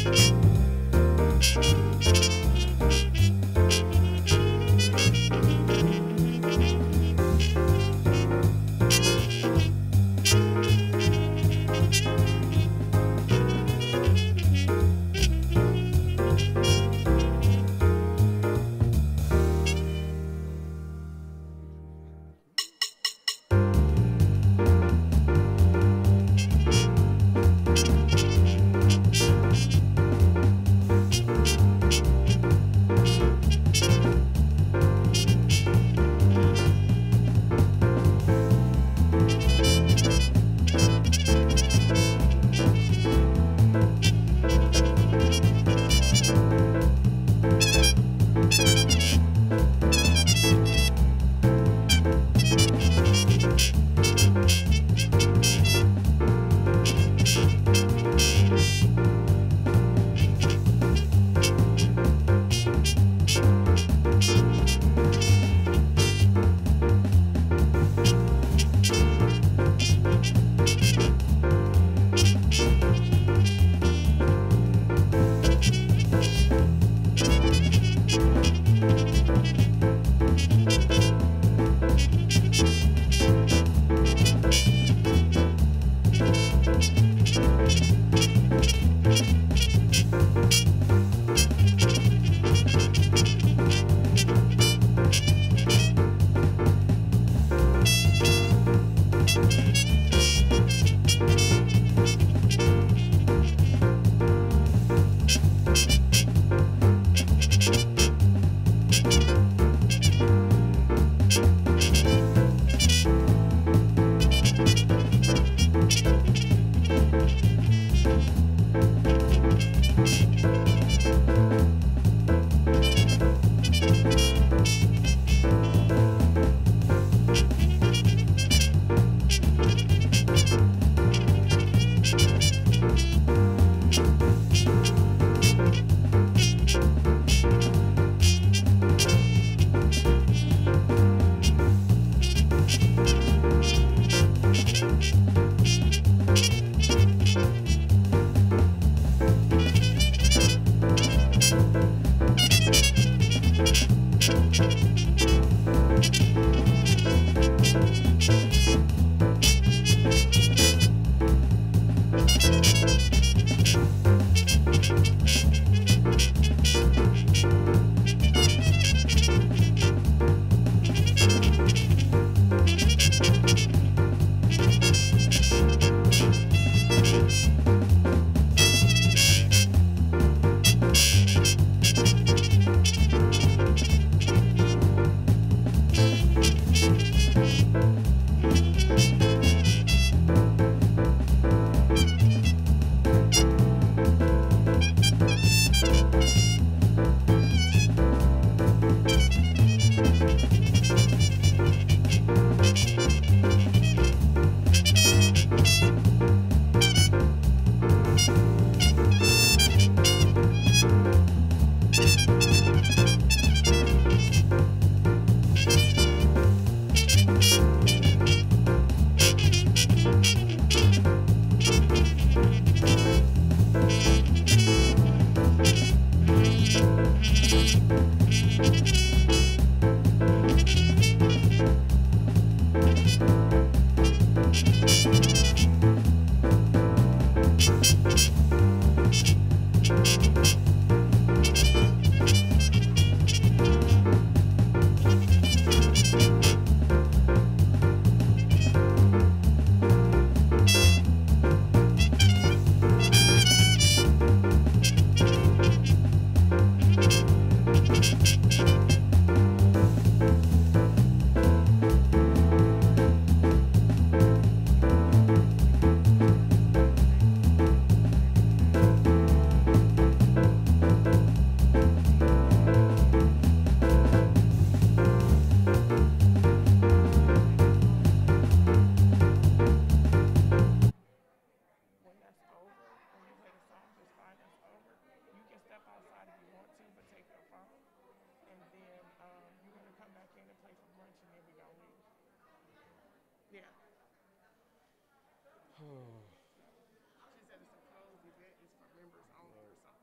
She said it's a closed event. It's for members only or something.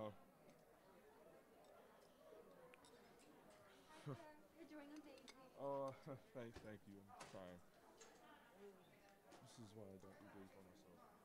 Oh, You're doing amazing. oh, thank you. I'm trying. This is why I don't do days by myself.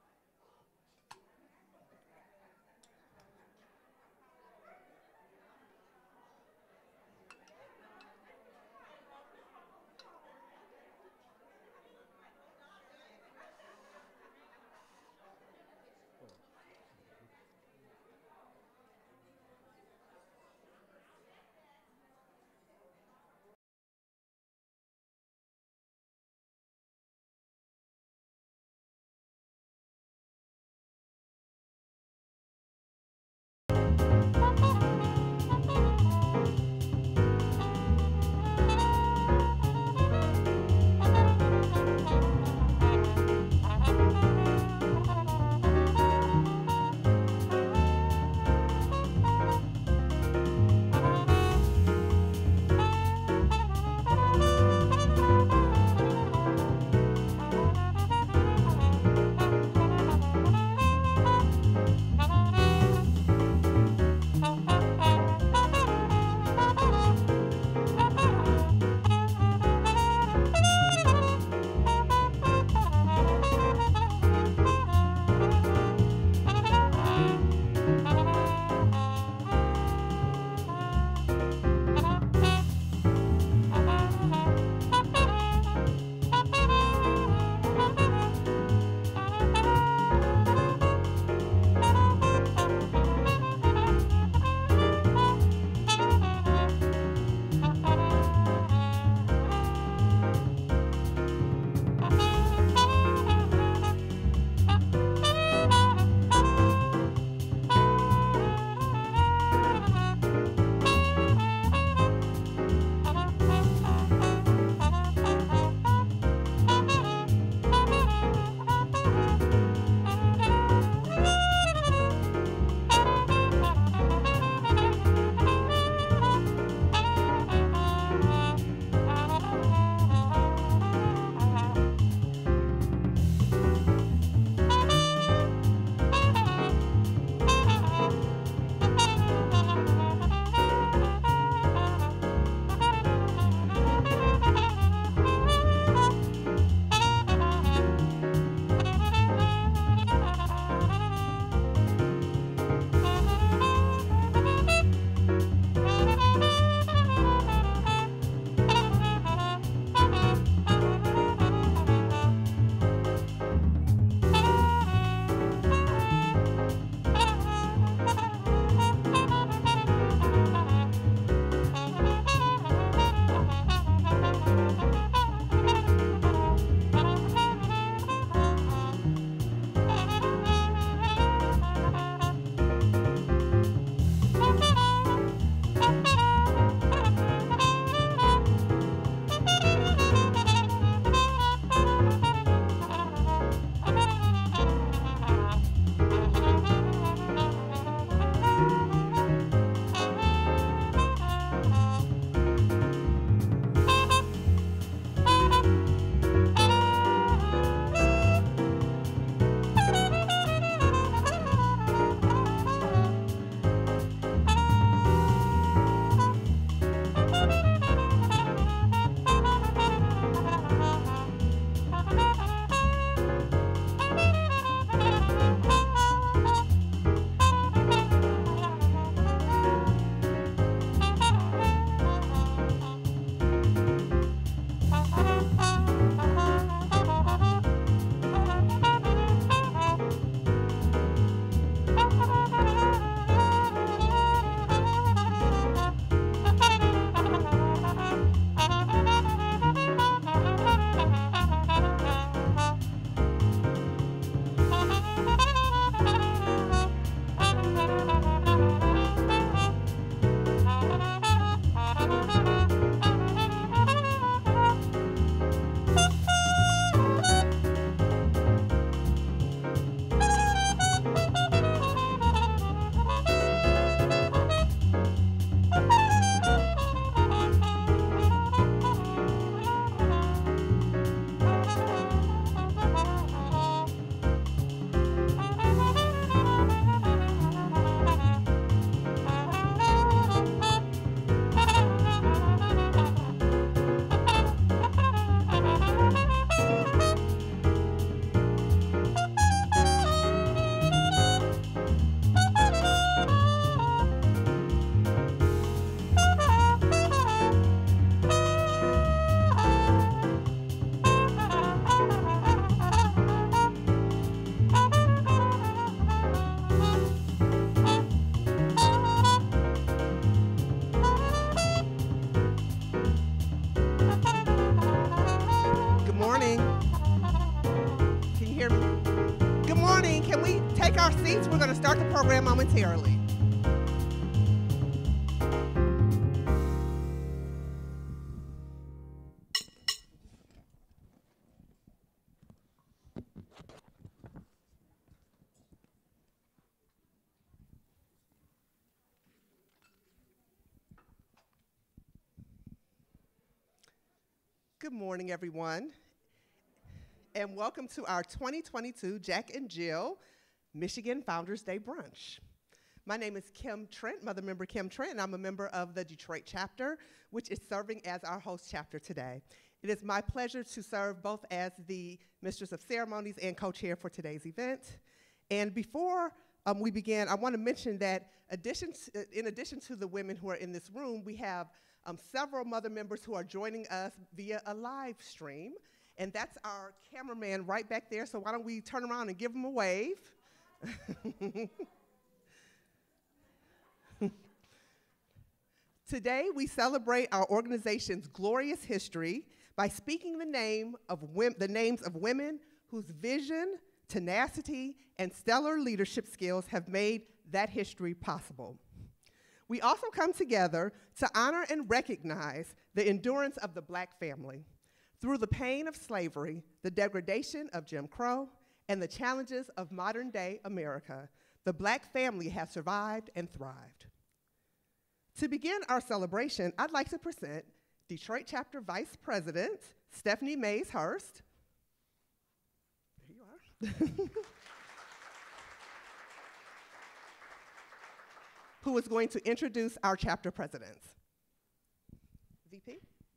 our seats, we're going to start the program momentarily. Good morning, everyone, and welcome to our 2022 Jack and Jill Michigan Founders Day Brunch. My name is Kim Trent, Mother Member Kim Trent, and I'm a member of the Detroit chapter, which is serving as our host chapter today. It is my pleasure to serve both as the Mistress of Ceremonies and co-chair for today's event. And before we begin, I want to mention that in addition to the women who are in this room, we have several mother members who are joining us via a live stream. And that's our cameraman right back there. So why don't we turn around and give him a wave. Today, we celebrate our organization's glorious history by speaking the names of women whose vision, tenacity, and stellar leadership skills have made that history possible. We also come together to honor and recognize the endurance of the Black family. Through the pain of slavery, the degradation of Jim Crow, and the challenges of modern-day America, the Black family has survived and thrived. To begin our celebration, I'd like to present Detroit Chapter Vice President, Stephanie Mays Hurst. There you are. Who is going to introduce our chapter presidents. VP?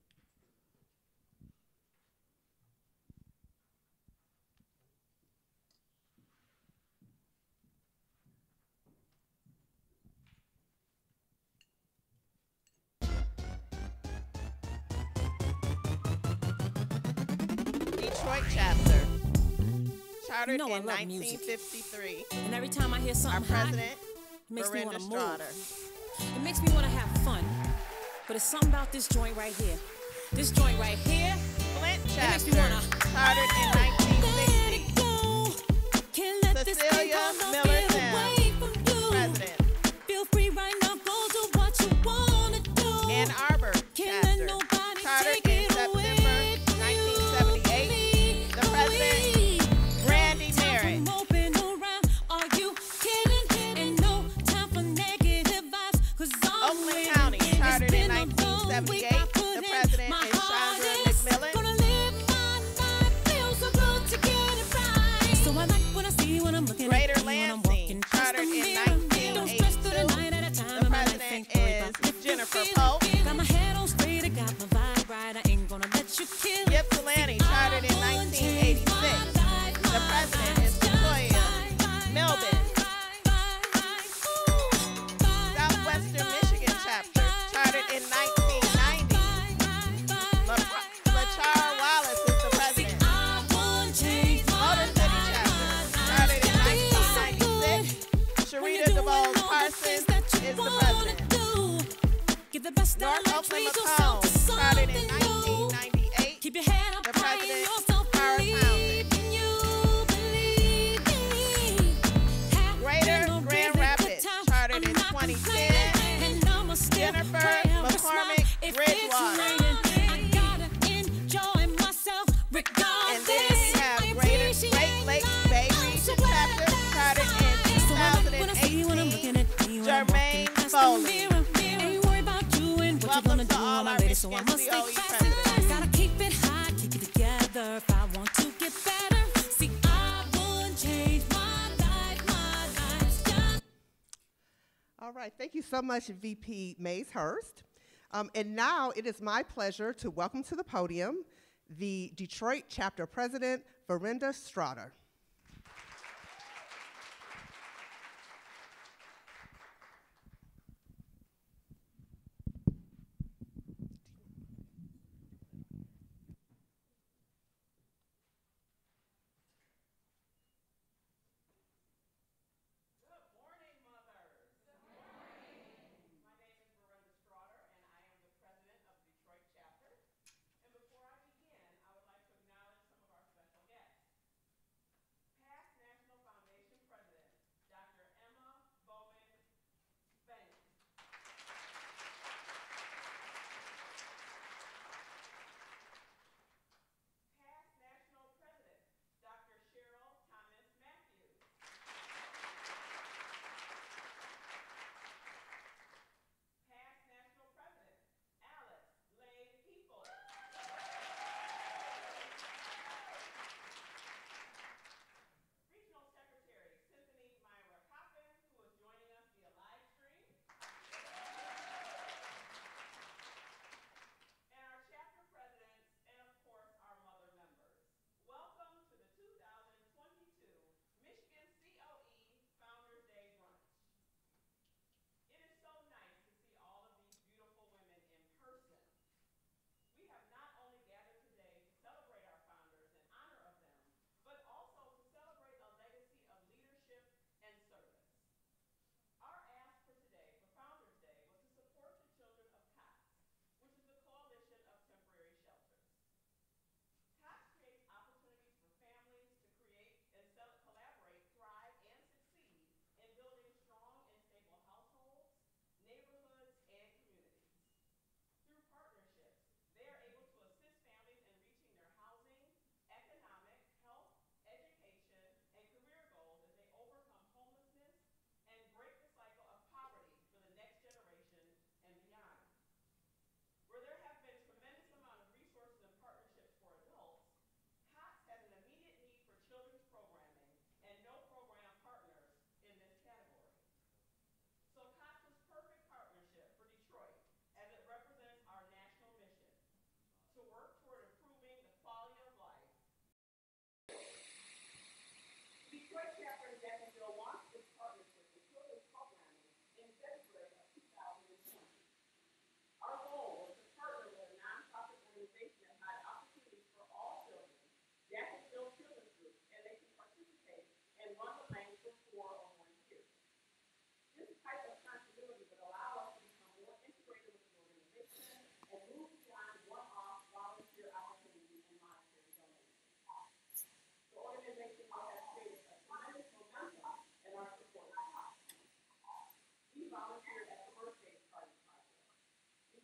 Detroit chapter, chartered in 1953. And every time I hear something our president, it makes me want to Strader. move. It makes me want to have fun. But it's something about this joint right here. This joint right here. Flint It chapter, makes me wanna chartered in 1960. Cecilia Miller Sims, president. Feel free right now, go do what you wanna do. Ann Arbor chapter, chartered in September 1978. The president, Randy Merritt. Oakland County, chartered in 1978. The president is Chandra McMillan. Greater Lansing, chartered in 1982. The president is Jennifer Pope. Got my head on straight, I got my vibe right. I ain't gonna let you kill it. Ypsilanti, chartered in 1986. The president is Latoya Milben. Southwestern Michigan chapter, chartered in 1990. LaChar Wallace is the president. Motor City chapter, started in 1996. Sharita DeVos Parsons is the president. North Oakland Macomb, started in 1998. Keep your head up The high president, in yourself, Tara believe Townsend. in you, believe in me. Greater Having a Grand really Rapids, good time. chartered in I'm not 2010. complaining, and I'ma still Jennifer pray every McCormick smile if Bridgewater. it's raining. I gotta enjoy myself regardless. And then we have Great Lakes Bay Region chapter, chartered in So when I see you when I'm looking 2018. at me, when I'm Jermaine walking past the Foley. mirror, ain't worried about you and what Welcome you're gonna to do all when our I'm ready. So I Michigan must stay COE fast. presidents. Gotta keep it high, keep it together if I want to get better. See, I wouldn't change my life's just. All right, thank you so much, VP Mays Hurst. And now it is my pleasure to welcome to the podium the Detroit chapter president, Verinda Strader.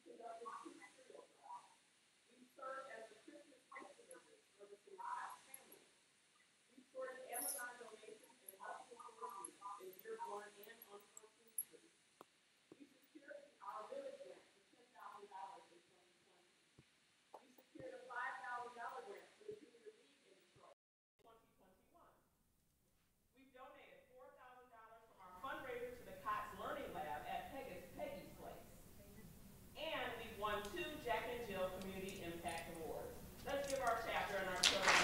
Fundraiser to the COTS Learning Lab at Peggy's Place. And we've won 2 Jack and Jill Community Impact Awards. Let's give our chapter and our children.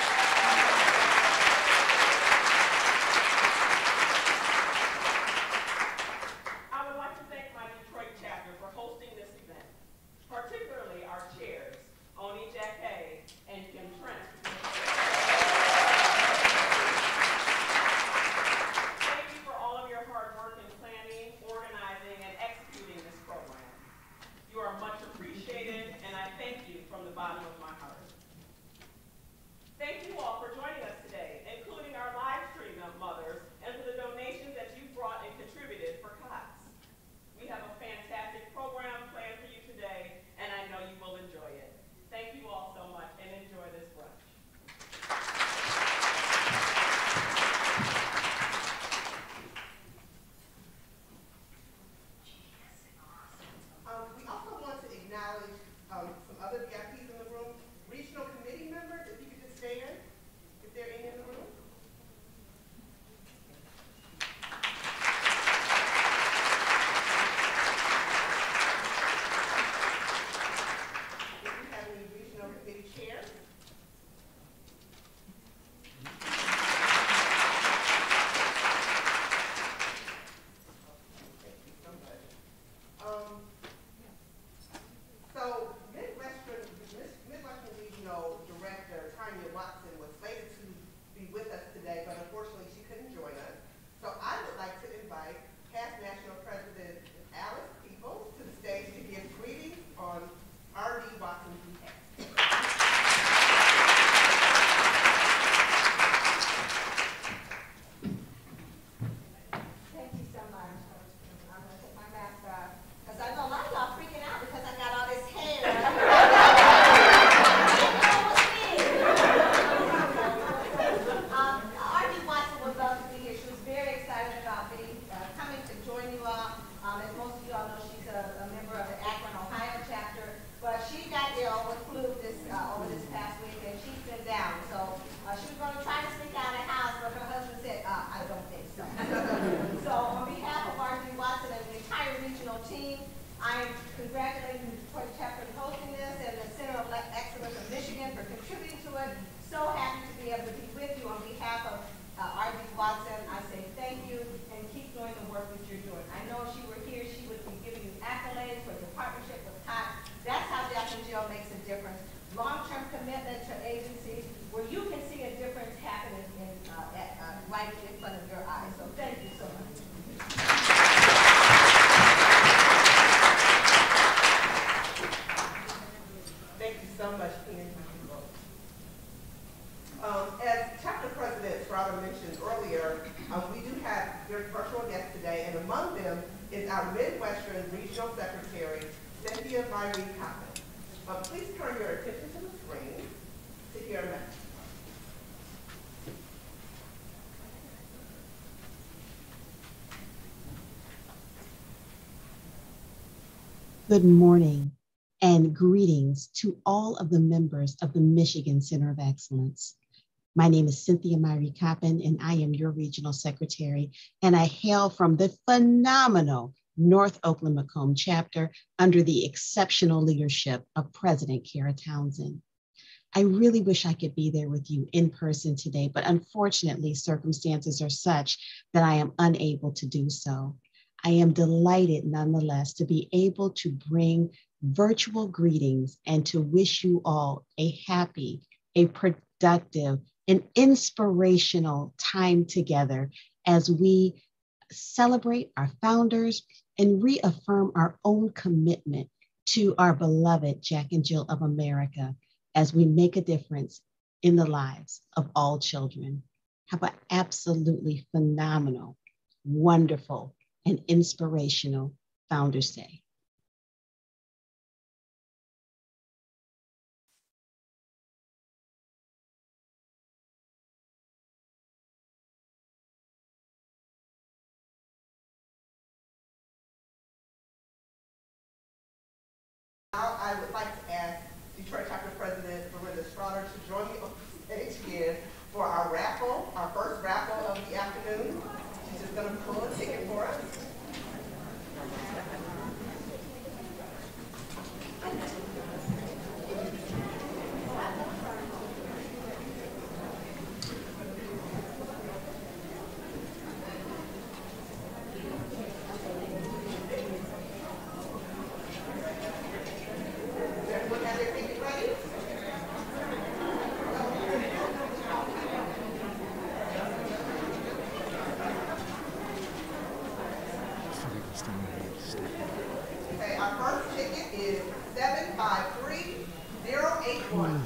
I would like to thank my Detroit chapter for hosting this event, particularly our chairs, Oni Jacquet and Kim Trent. Thank you for all of your hard work in planning, organizing, and executing this program. You are much appreciated, and I thank you from the bottom of my heart. Thank you all for joining us today, including our live stream of mothers, and for the donations that you brought and contributed for COTS. We have a fantastic program planned for you today, and I know you will enjoy it. Thank you all so much, and enjoy this brunch. We also want to acknowledge some other VIPs in the room. Regional committee members, if you could just stand, if they're in the room. If you have any regional committee chairs. Thank you so much. So Midwestern Regional Director Tanya Watson was slated to be with us today, but unfortunately she couldn't join us. So I would like to invite past National President Alice Peoples to the stage to give greetings on R.D. Watson's behalf. Thank you so much. I'm going to take my mask off. Because I know a lot of y'all freaking out because I got all this hair. R.D. Watson would love to be here. She was very excited about coming to join you all. As most of you all know, she's a member of the Akron, Ohio chapter. But she got ill with flu over this past week, and she's been down. So she was going to try to sneak out of the house, but her husband said, I don't think so. So on behalf of R.D. Watson and the entire regional team, I am congratulating the Detroit chapter for hosting this and the Center of Excellence of Michigan for contributing to it. So happy to be able to be with you on behalf of R.D. Watson. I say thank you and keep doing the work that you're doing. I know if she were here, she would be giving you accolades for your partnership with COTS. That's how Jack and Jill makes a difference. Long-term commitment to agencies where you can see a difference happening right in front of your eyes. So thank you so much. Thank you so much, Ken. As Chapter President Strada mentioned earlier, we do have virtual guests today, and among them is our Midwestern Regional Secretary, Cynthia Myree Coppin. Please turn your attention to the screen to hear a message. Good morning and greetings to all of the members of the Michigan Center of Excellence. My name is Cynthia Myree Coppin, and I am your regional secretary, and I hail from the phenomenal North Oakland Macomb chapter under the exceptional leadership of President Kara Townsend. I really wish I could be there with you in person today, but unfortunately, circumstances are such that I am unable to do so. I am delighted nonetheless to be able to bring virtual greetings and to wish you all a happy, a productive, an inspirational time together as we celebrate our founders and reaffirm our own commitment to our beloved Jack and Jill of America as we make a difference in the lives of all children. Have an absolutely phenomenal, wonderful, and inspirational Founders Day. Now I would like to ask Detroit Chapter President Lorinda Strotter to join me on stage again for our raffle, our first raffle of the afternoon. She's just going to pull a ticket for us. Okay, our first ticket is 753081.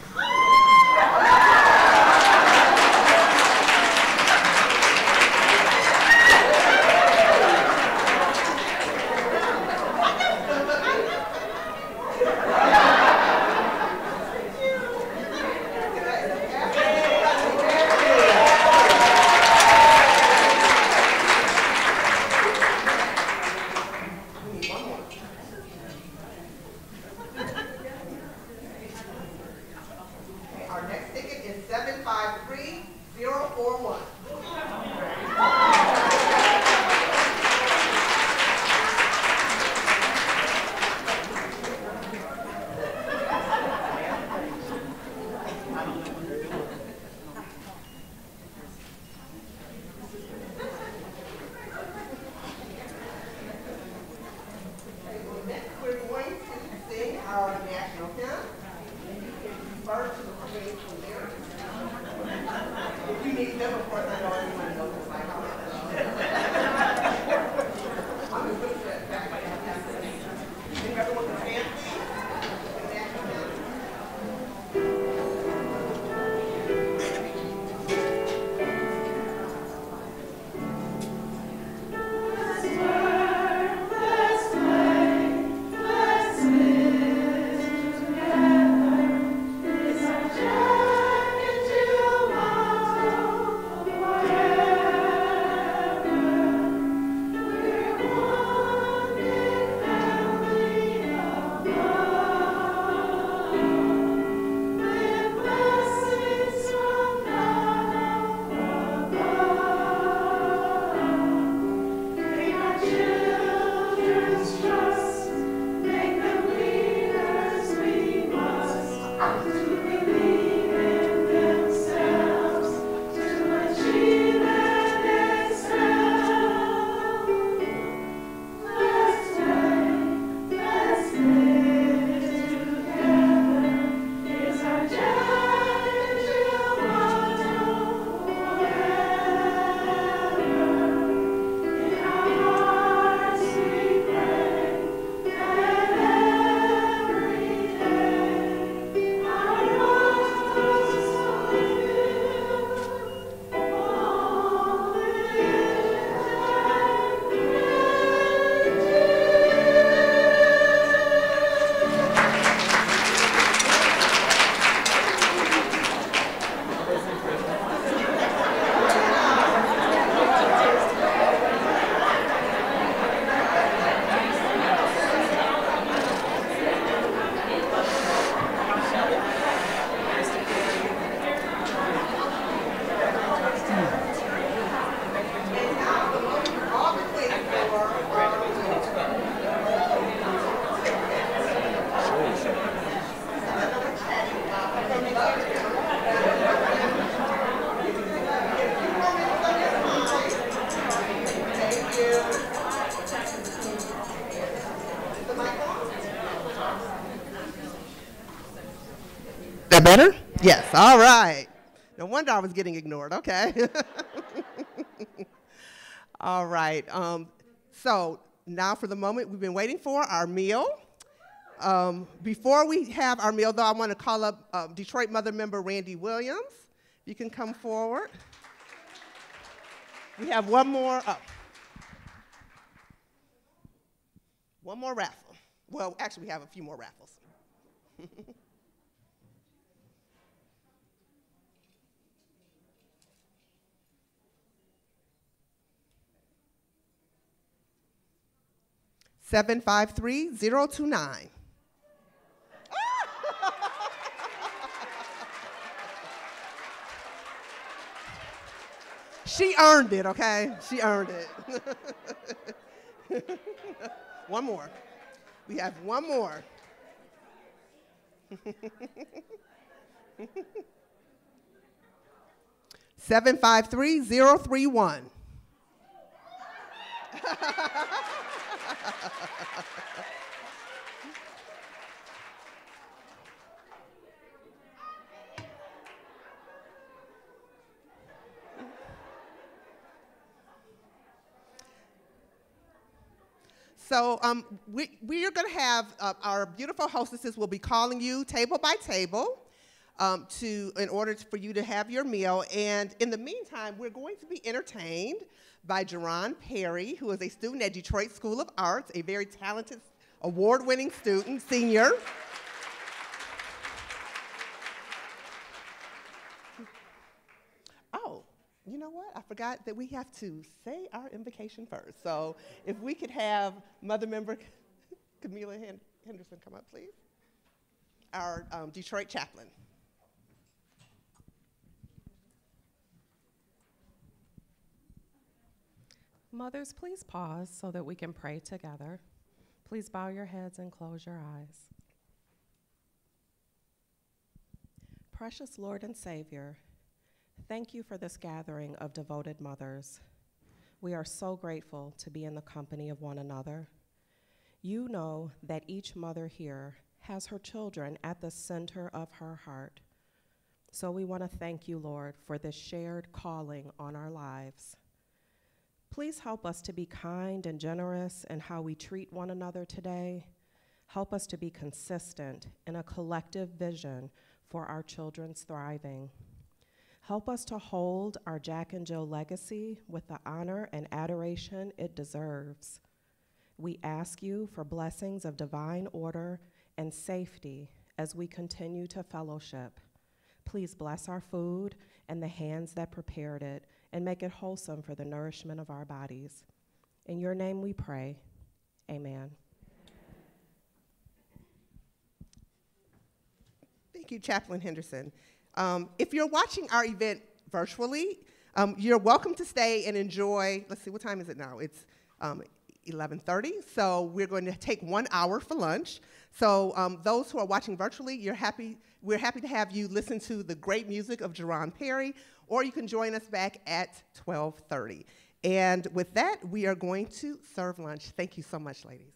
Our next ticket is 753041. Next, we're going to sing our national hymn. First to the faithful lyrics. If you need them, of course, I know everyone knows this by heart. I'm just going to put that back. If everyone can stand, please. The national hymn. That better? Yes, all right. No wonder I was getting ignored, okay. All right, so now for the moment we've been waiting for, our meal. Before we have our meal though, I wanna call up Detroit Mother member Randy Williams. You can come forward. We have one more raffle. Well, actually we have a few more raffles. 753-029. She earned it, okay? She earned it. One more. We have one more. 753031. So we are going to have our beautiful hostesses will be calling you table by table in order for you to have your meal. And in the meantime, we're going to be entertained by Jerron Perry, who is a student at Detroit School of Arts, a very talented, award-winning student, senior. Oh, you know what? I forgot that we have to say our invocation first. So if we could have Mother Member Camila Henderson come up, please. Our Detroit chaplain. Mothers, please pause so that we can pray together. Please bow your heads and close your eyes. Precious Lord and Savior, thank you for this gathering of devoted mothers. We are so grateful to be in the company of one another. You know that each mother here has her children at the center of her heart. So we want to thank you, Lord, for this shared calling on our lives. Please help us to be kind and generous in how we treat one another today. Help us to be consistent in a collective vision for our children's thriving. Help us to hold our Jack and Jill legacy with the honor and adoration it deserves. We ask you for blessings of divine order and safety as we continue to fellowship. Please bless our food and the hands that prepared it, and make it wholesome for the nourishment of our bodies. In your name we pray, amen. Thank you, Chaplain Henderson. If you're watching our event virtually, you're welcome to stay and enjoy. Let's see, what time is it now? It's 11:30, so we're going to take 1 hour for lunch. So those who are watching virtually, we're happy to have you listen to the great music of Jerron Perry, or you can join us back at 12:30. And with that, we are going to serve lunch. Thank you so much, ladies.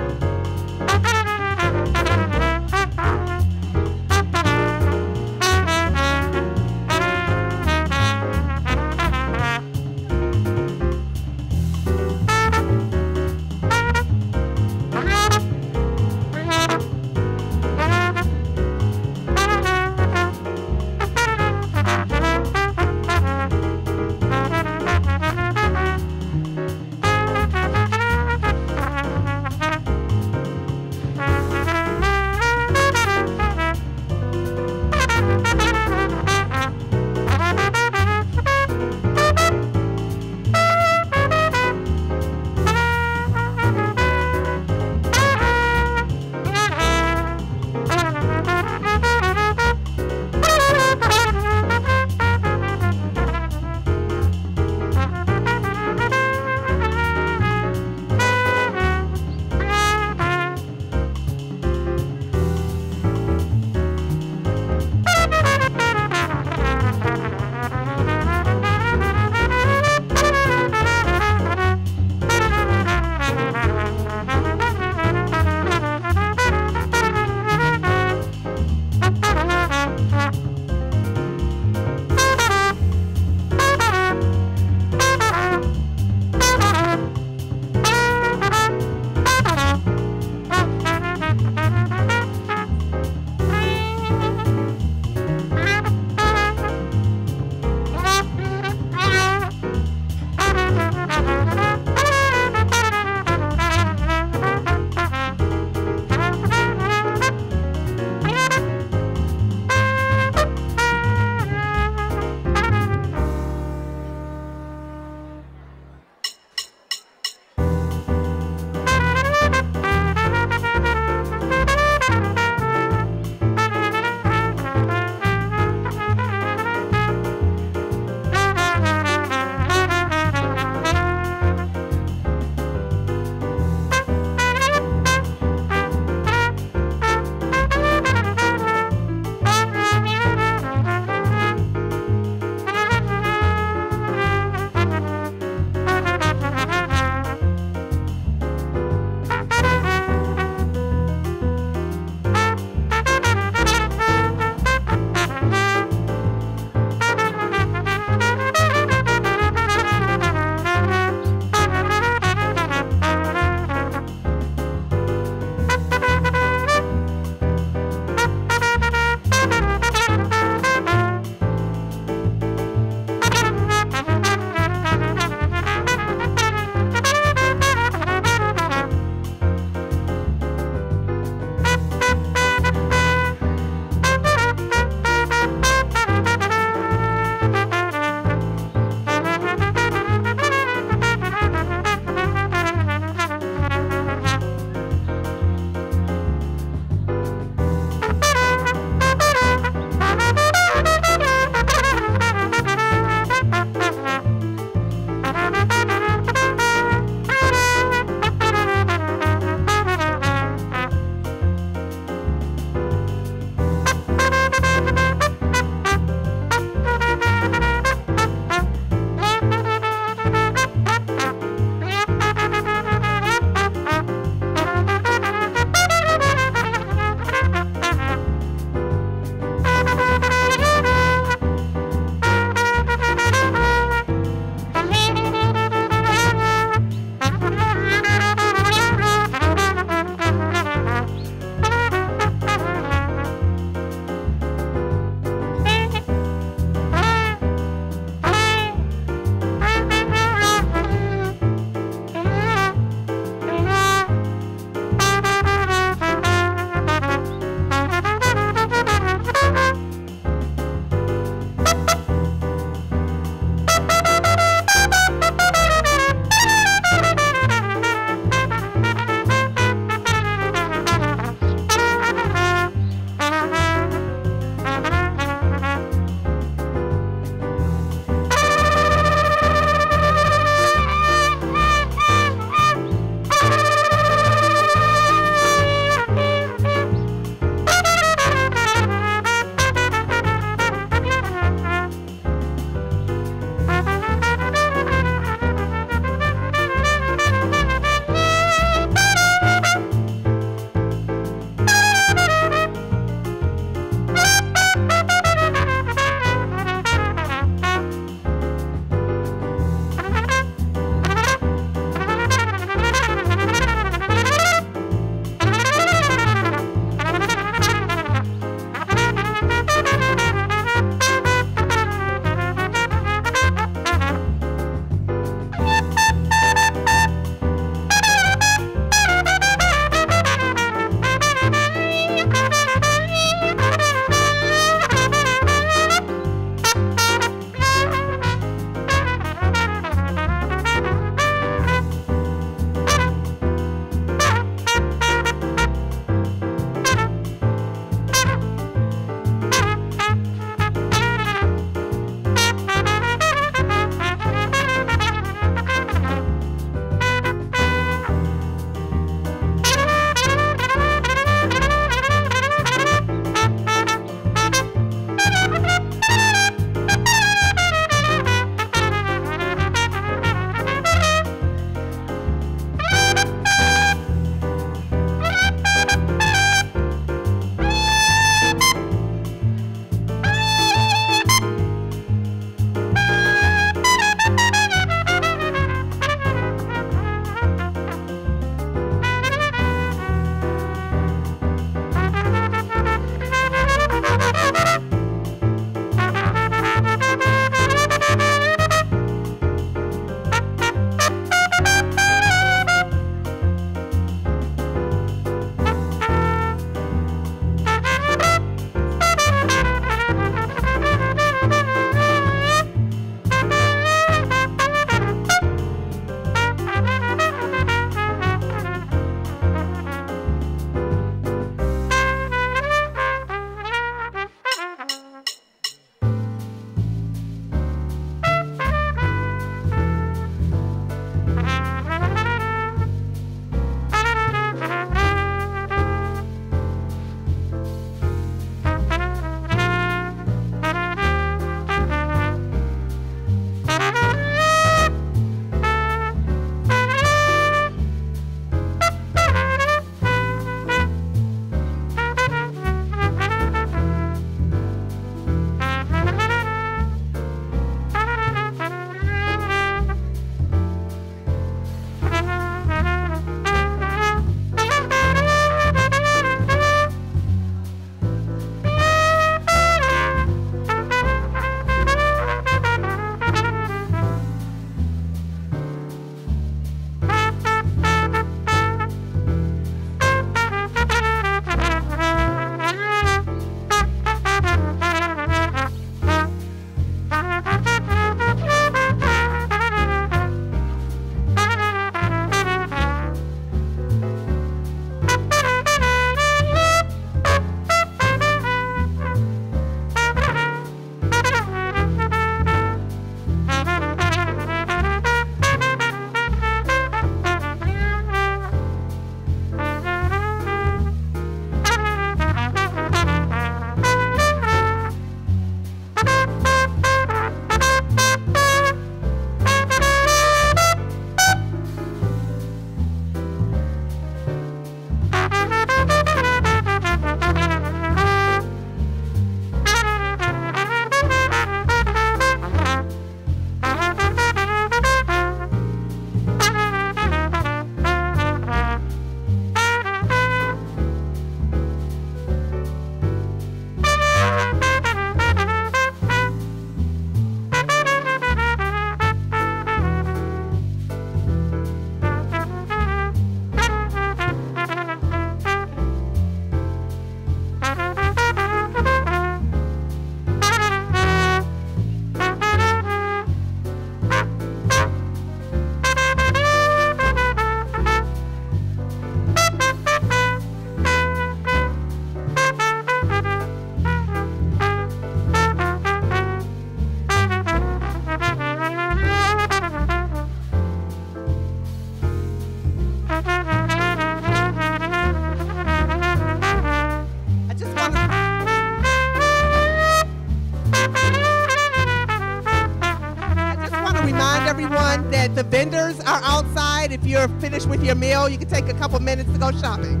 outside. If you're finished with your meal, you can take a couple minutes to go shopping.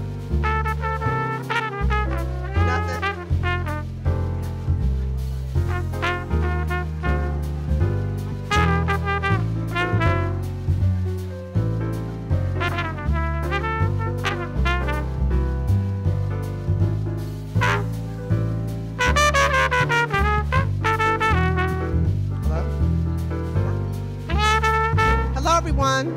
Nothing? Hello, everyone.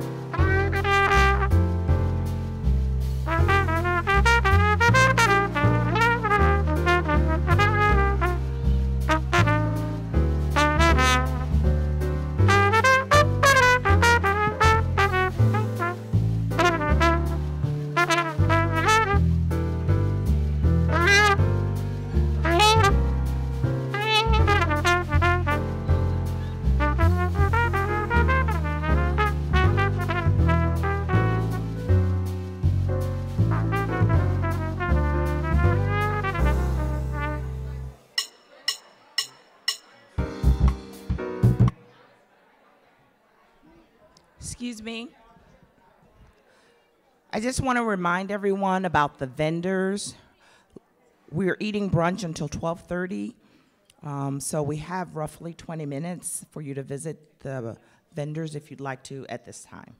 Excuse me. I just want to remind everyone about the vendors. We're eating brunch until 12:30, so we have roughly 20 minutes for you to visit the vendors if you'd like to at this time.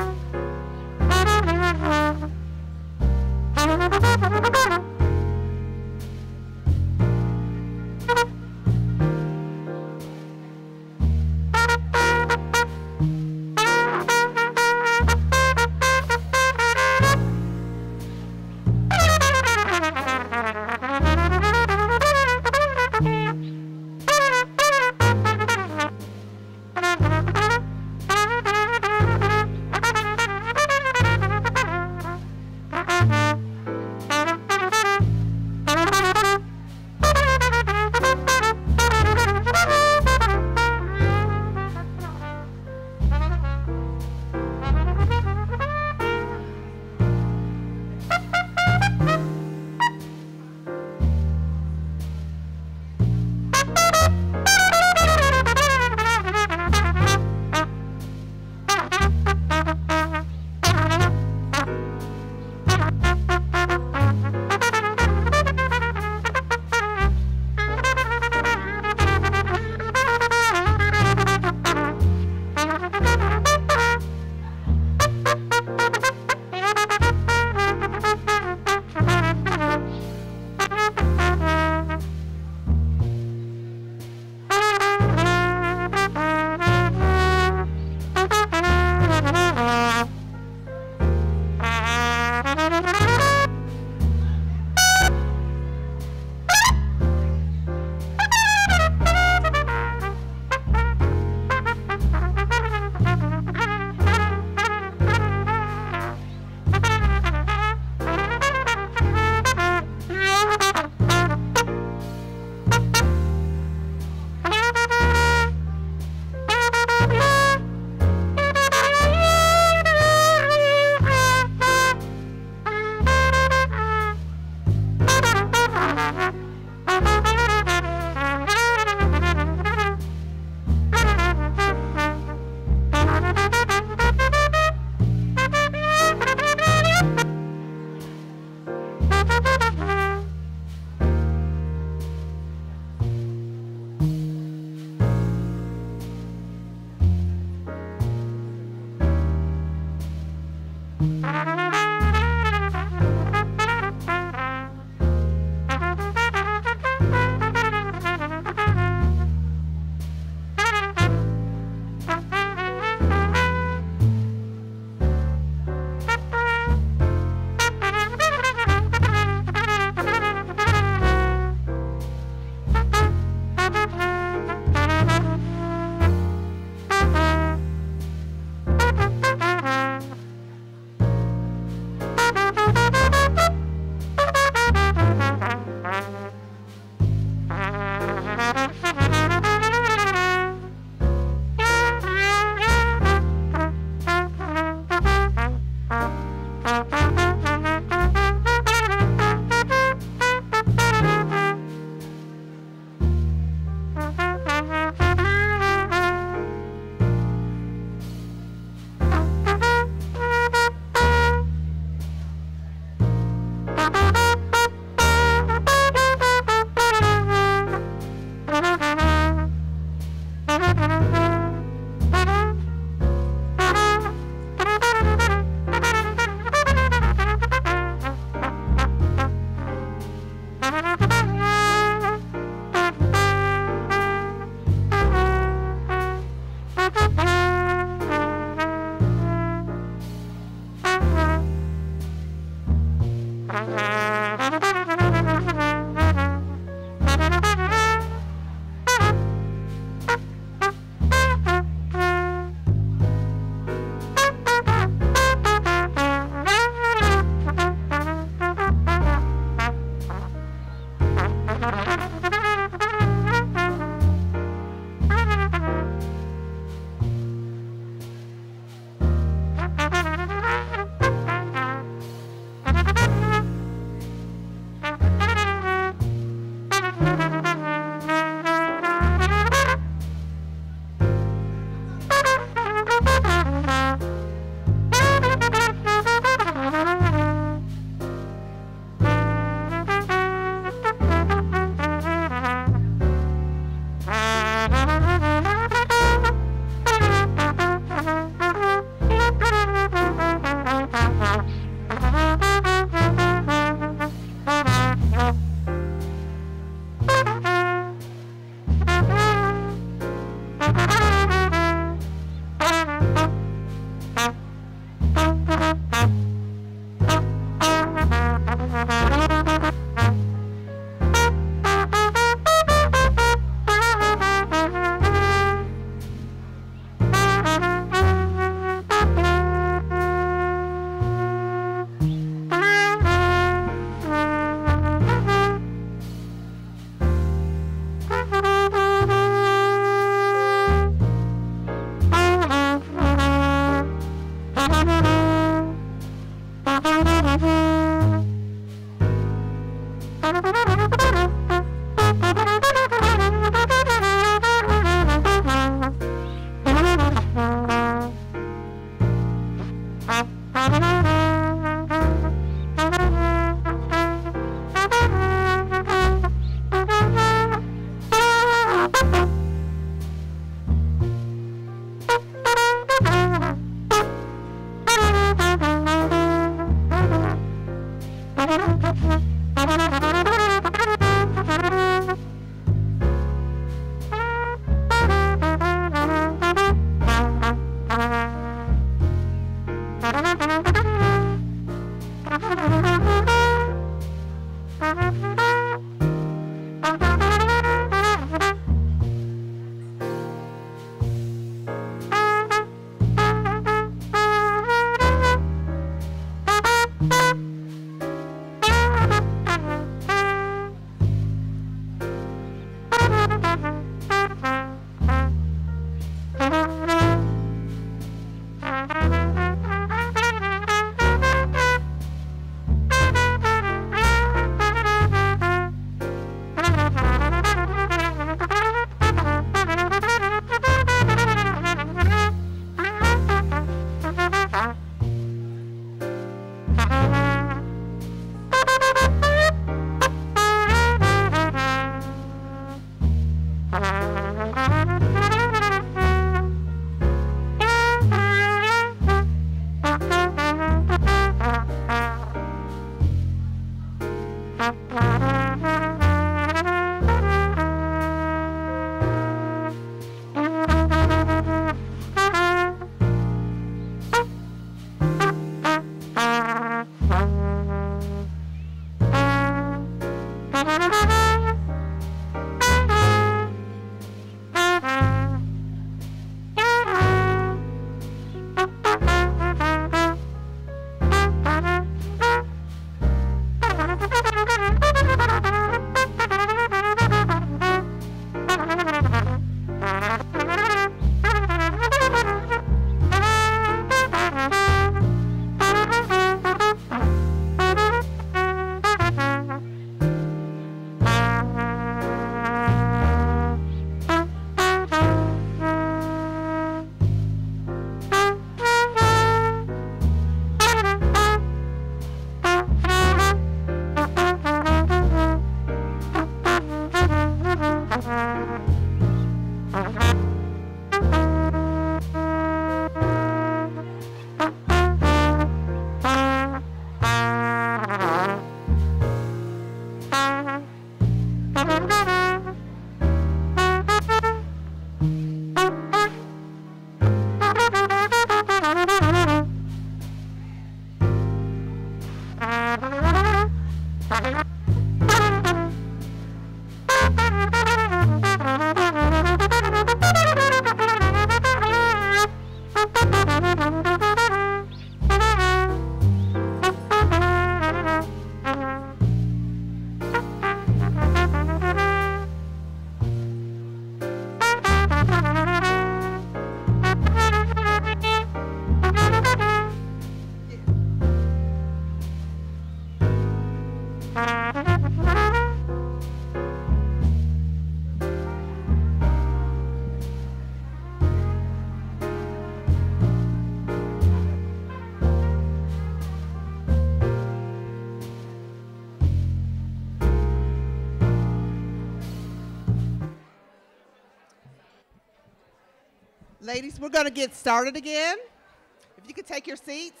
Ladies, we're going to get started again. If you could take your seats.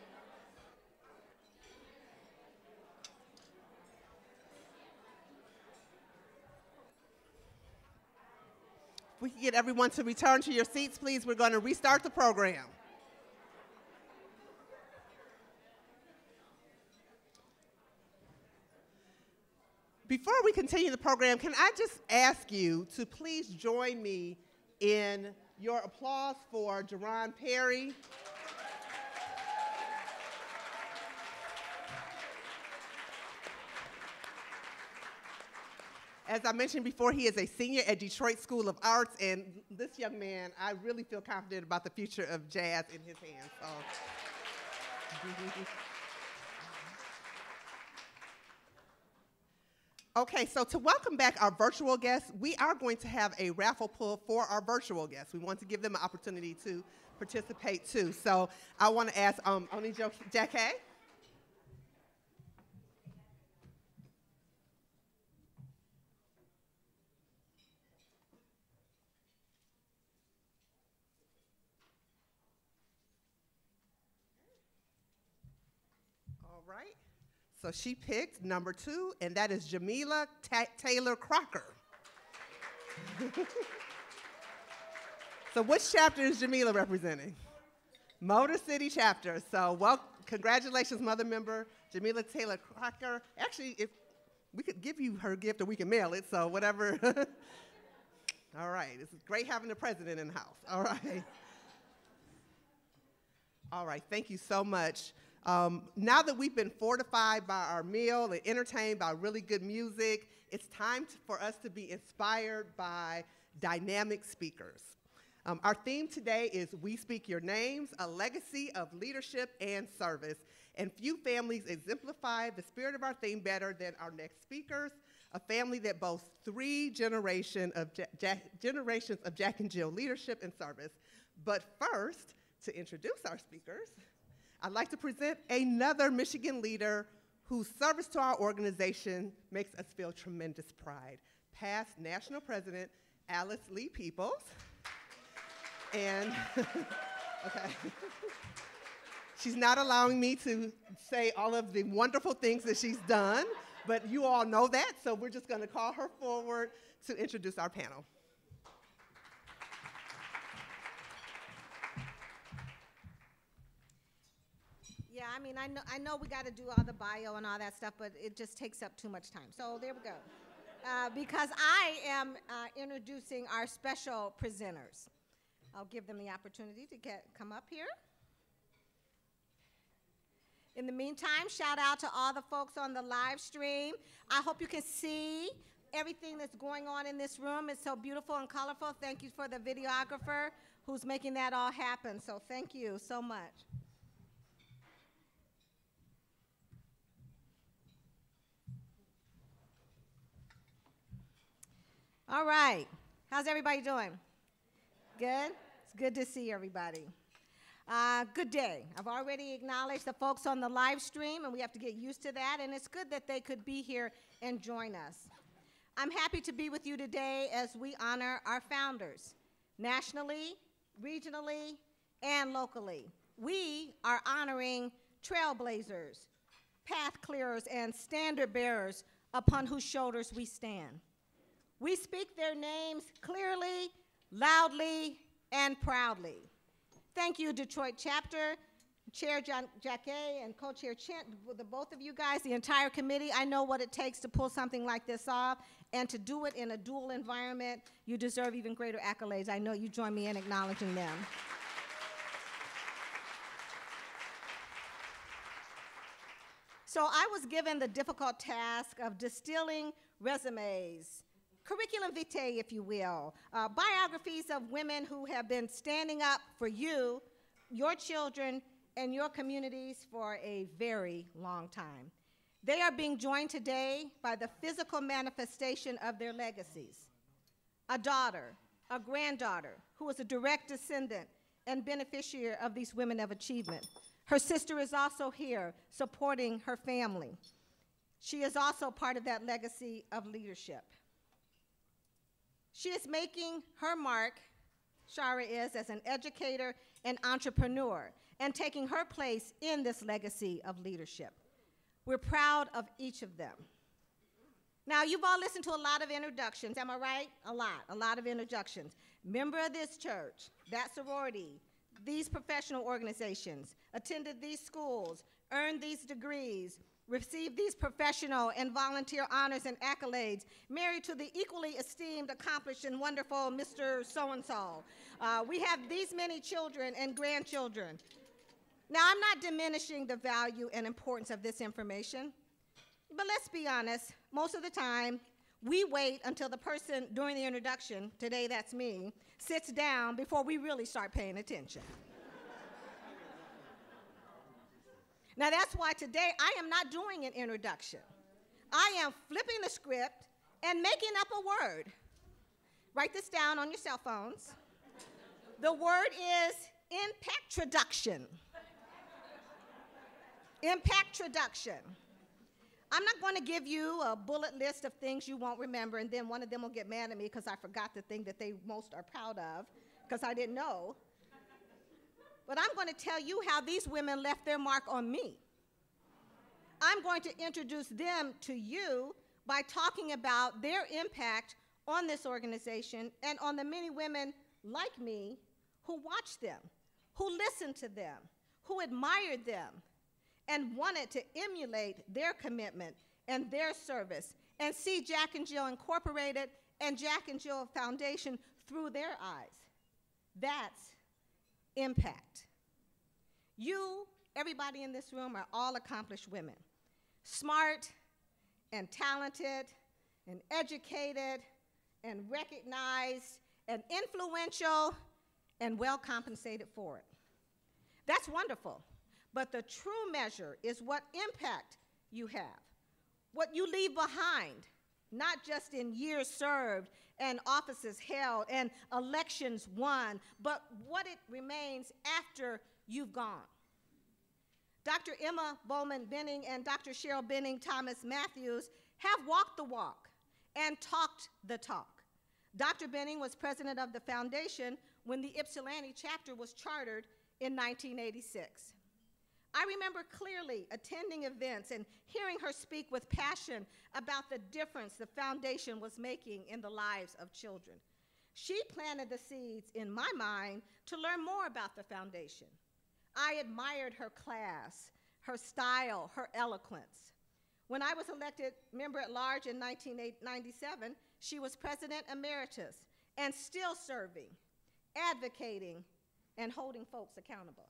If we can get everyone to return to your seats, please, we're going to restart the program. Before we continue the program, can I just ask you to please join me in your applause for Jerron Perry. As I mentioned before, he is a senior at Detroit School of Arts, and this young man, I really feel confident about the future of jazz in his hands. So. Okay, so to welcome back our virtual guests, we are going to have a raffle pull for our virtual guests. We want to give them an opportunity to participate too. So I want to ask Oni Jackie. All right. So she picked number 2, and that is Jamila Taylor Crocker. So which chapter is Jamila representing? Motor City chapter. So congratulations, Mother member Jamila Taylor Crocker. Actually, if we could give you her gift or we can mail it, so whatever. All right, it's great having the president in the house. All right. All right, thank you so much. Now that we've been fortified by our meal and entertained by really good music, it's time for us to be inspired by dynamic speakers. Our theme today is We Speak Your Names, a legacy of leadership and service. And few families exemplify the spirit of our theme better than our next speakers, a family that boasts 3 generations of Jack and Jill leadership and service. But first, to introduce our speakers, I'd like to present another Michigan leader whose service to our organization makes us feel tremendous pride. Past National President Alice Lee Peoples. And, okay. She's not allowing me to say all of the wonderful things that she's done, but you all know that, so we're just going to call her forward to introduce our panel. Yeah, I mean, I know we got to do all the bio and all that stuff, but it just takes up too much time. So there we go. Because I am introducing our special presenters. I'll give them the opportunity to come up here. In the meantime, shout out to all the folks on the live stream. I hope you can see everything that's going on in this room. It's so beautiful and colorful. Thank you for the videographer who's making that all happen. So thank you so much. All right. How's everybody doing? Good? It's good to see everybody. Good day. I've already acknowledged the folks on the live stream, and we have to get used to that, and it's good that they could be here and join us. I'm happy to be with you today as we honor our founders, nationally, regionally, and locally. We are honoring trailblazers, path clearers, and standard bearers upon whose shoulders we stand. We speak their names clearly, loudly, and proudly. Thank you, Detroit chapter, Chair Jacque and Co-Chair Chint, the both of you guys, the entire committee. I know what it takes to pull something like this off, and to do it in a dual environment. You deserve even greater accolades. I know you join me in acknowledging them. So I was given the difficult task of distilling resumes, curriculum vitae, if you will, biographies of women who have been standing up for you, your children, and your communities for a very long time. They are being joined today by the physical manifestation of their legacies. A daughter, a granddaughter, who is a direct descendant and beneficiary of these women of achievement. Her sister is also here supporting her family. She is also part of that legacy of leadership. She is making her mark, Shara is, as an educator and entrepreneur, and taking her place in this legacy of leadership. We're proud of each of them. Now, you've all listened to a lot of introductions, am I right? A lot of introductions. Member of this church, that sorority, these professional organizations, attended these schools, earned these degrees, received these professional and volunteer honors and accolades, married to the equally esteemed, accomplished, and wonderful Mr. So-and-so. We have these many children and grandchildren. Now, I'm not diminishing the value and importance of this information, but let's be honest, most of the time, we wait until the person during the introduction, today that's me, sits down before we really start paying attention. Now, that's why today I am not doing an introduction. I am flipping the script and making up a word. Write this down on your cell phones. The word is impactroduction. Impactroduction. I'm not going to give you a bullet list of things you won't remember, and then one of them will get mad at me because I forgot the thing that they most are proud of, because I didn't know. But I'm going to tell you how these women left their mark on me. I'm going to introduce them to you by talking about their impact on this organization and on the many women like me who watched them, who listened to them, who admired them, and wanted to emulate their commitment and their service and see Jack and Jill Incorporated and Jack and Jill Foundation through their eyes. That's impact. You, everybody in this room, are all accomplished women, smart and talented and educated and recognized and influential and well compensated for it. That's wonderful. But the true measure is what impact you have, what you leave behind, not just in years served and offices held and elections won, but what it remains after you've gone. Dr. Emma Bowman Benning and Dr. Cheryl Benning Thomas Matthews have walked the walk and talked the talk. Dr. Benning was president of the foundation when the Ypsilanti chapter was chartered in 1986. I remember clearly attending events and hearing her speak with passion about the difference the foundation was making in the lives of children. She planted the seeds in my mind to learn more about the foundation. I admired her class, her style, her eloquence. When I was elected member at large in 1997, she was president emeritus and still serving, advocating, and holding folks accountable.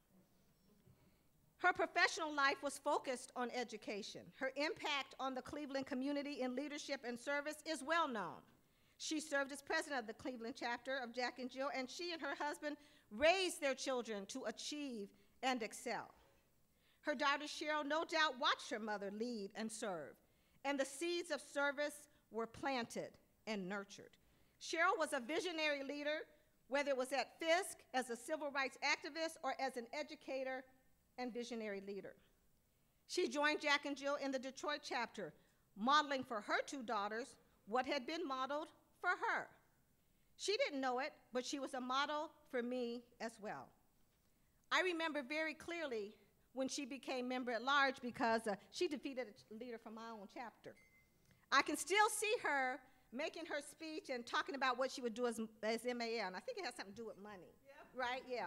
Her professional life was focused on education. Her impact on the Cleveland community in leadership and service is well known. She served as president of the Cleveland chapter of Jack and Jill, and she and her husband raised their children to achieve and excel. Her daughter Cheryl no doubt watched her mother lead and serve, and the seeds of service were planted and nurtured. Cheryl was a visionary leader, whether it was at Fisk as a civil rights activist or as an educator and visionary leader. She joined Jack and Jill in the Detroit chapter, modeling for her two daughters what had been modeled for her. She didn't know it, but she was a model for me as well. I remember very clearly when she became member at large because she defeated a leader from my own chapter. I can still see her making her speech and talking about what she would do as MAN. I think it has something to do with money, right? Yeah,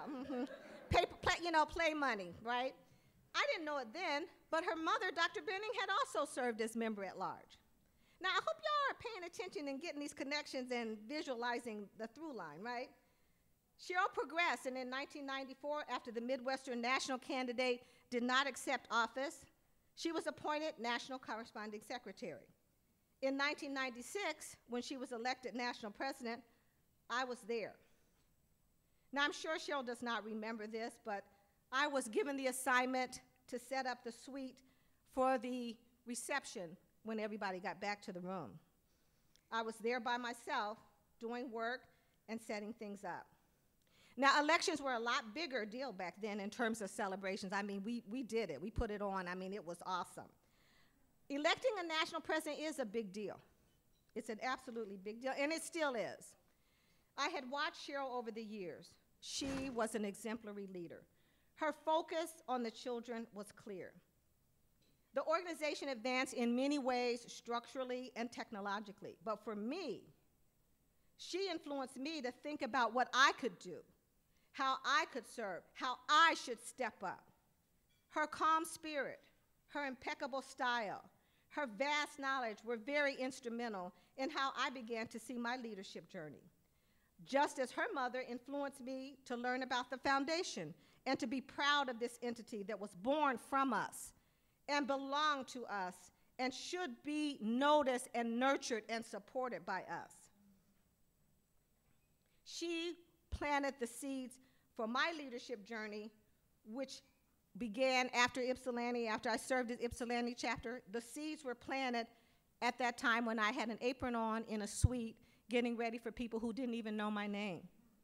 play money, right? I didn't know it then, but her mother, Dr. Benning, had also served as member at large. Now, I hope y'all are paying attention and getting these connections and visualizing the through line, right? Cheryl progressed, and in 1994, after the Midwestern national candidate did not accept office, she was appointed National Corresponding Secretary. In 1996, when she was elected national president, I was there. Now, I'm sure Cheryl does not remember this, but I was given the assignment to set up the suite for the reception when everybody got back to the room. I was there by myself doing work and setting things up. Now, elections were a lot bigger deal back then in terms of celebrations. I mean, we did it. We put it on. I mean, it was awesome. Electing a national president is a big deal. It's an absolutely big deal, and it still is. I had watched Cheryl over the years. She was an exemplary leader. Her focus on the children was clear. The organization advanced in many ways structurally and technologically, but for me, she influenced me to think about what I could do, how I could serve, how I should step up. Her calm spirit, her impeccable style, her vast knowledge were very instrumental in how I began to see my leadership journey. Just as her mother influenced me to learn about the foundation and to be proud of this entity that was born from us and belonged to us and should be noticed and nurtured and supported by us. She planted the seeds for my leadership journey, which began after Ypsilanti, after I served as Ypsilanti chapter. The seeds were planted at that time when I had an apron on in a suite, getting ready for people who didn't even know my name.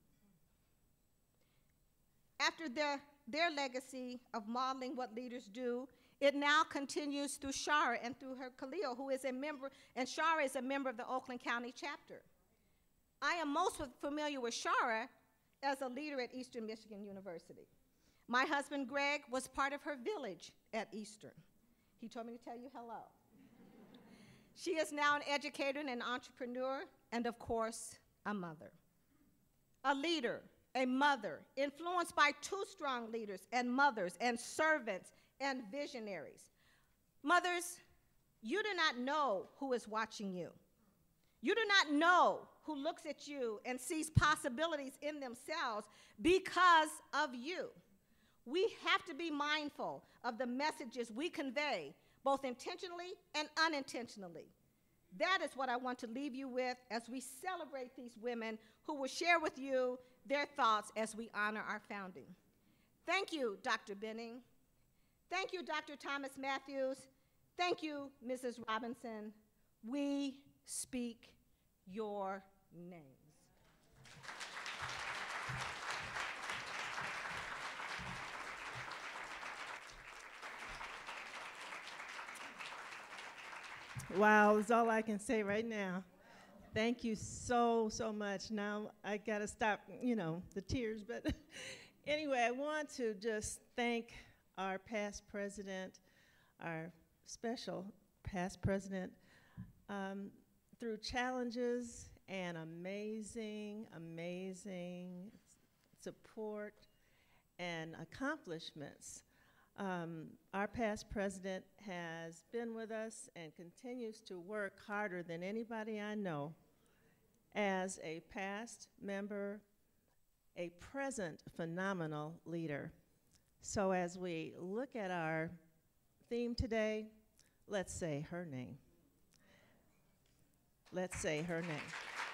After their legacy of modeling what leaders do, it now continues through Shara and through her Khalil, who is a member, and Shara is a member of the Oakland County chapter. I am most familiar with Shara as a leader at Eastern Michigan University. My husband, Greg, was part of her village at Eastern. He told me to tell you hello. She is now an educator and an entrepreneur, and of course, a mother. A leader, a mother, influenced by two strong leaders and mothers and servants and visionaries. Mothers, you do not know who is watching you. You do not know who looks at you and sees possibilities in themselves because of you. We have to be mindful of the messages we convey, both intentionally and unintentionally. That is what I want to leave you with as we celebrate these women who will share with you their thoughts as we honor our founding. Thank you, Dr. Benning. Thank you, Dr. Thomas Matthews. Thank you, Mrs. Robinson. We speak your names. Wow, that's all I can say right now. Thank you so much. Now I gotta stop, the tears, but anyway, I want to just thank our past president, our special past president, through challenges and amazing support and accomplishments. Our past president has been with us and continues to work harder than anybody I know as a past member, a present phenomenal leader. So as we look at our theme today, let's say her name. Let's say her name.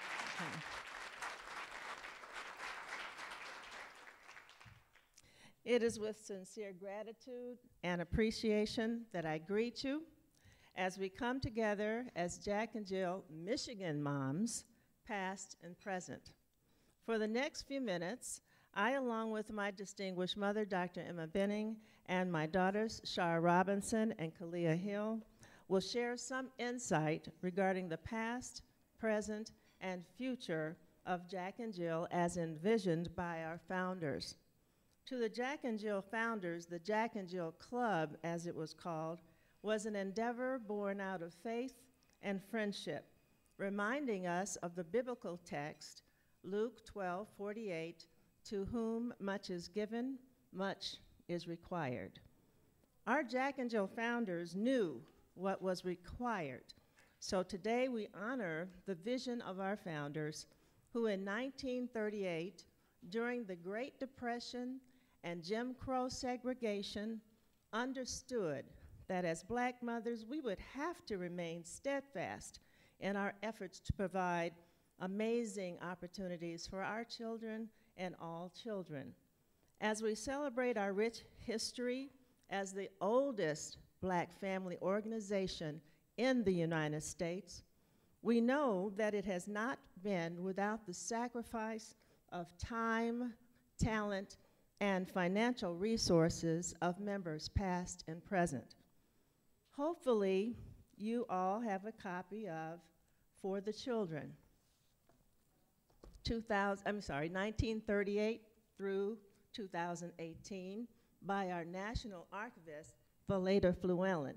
It is with sincere gratitude and appreciation that I greet you as we come together as Jack and Jill Michigan moms, past and present. For the next few minutes, I, along with my distinguished mother, Dr. Emma Benning, and my daughters, Shara Robinson and Kalia Hill, will share some insight regarding the past, present, and future of Jack and Jill as envisioned by our founders. To the Jack and Jill founders, the Jack and Jill Club, as it was called, was an endeavor born out of faith and friendship, reminding us of the biblical text, Luke 12:48, to whom much is given, much is required. Our Jack and Jill founders knew what was required. So today we honor the vision of our founders who in 1938, during the Great Depression and Jim Crow segregation, understood that as Black mothers, we would have to remain steadfast in our efforts to provide amazing opportunities for our children and all children. As we celebrate our rich history as the oldest Black family organization in the United States, we know that it has not been without the sacrifice of time, talent, and financial resources of members past and present. Hopefully, you all have a copy of For the Children, 1938 through 2018 by our National Archivist, Valeda Fluellen.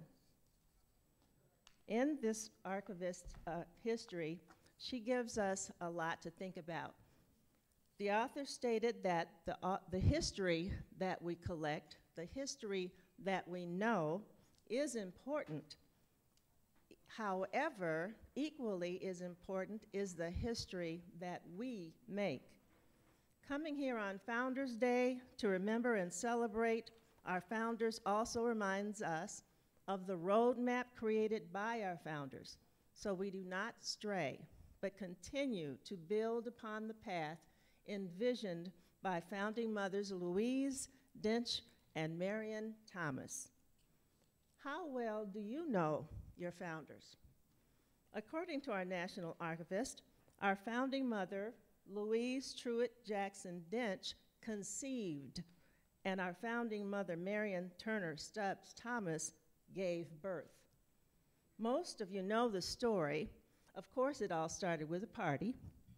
In this archivist history, she gives us a lot to think about. The author stated that the history that we collect, the history that we know, is important. However, equally as important is the history that we make. Coming here on Founders Day to remember and celebrate our founders also reminds us of the roadmap created by our founders, so we do not stray, but continue to build upon the path envisioned by founding mothers Louise Dench and Marion Thomas. How well do you know your founders? According to our National Archivist, our founding mother, Louise Truett Jackson Dench, conceived, and our founding mother, Marion Turner Stubbs Thomas, gave birth. Most of you know the story. Of course, it all started with a party.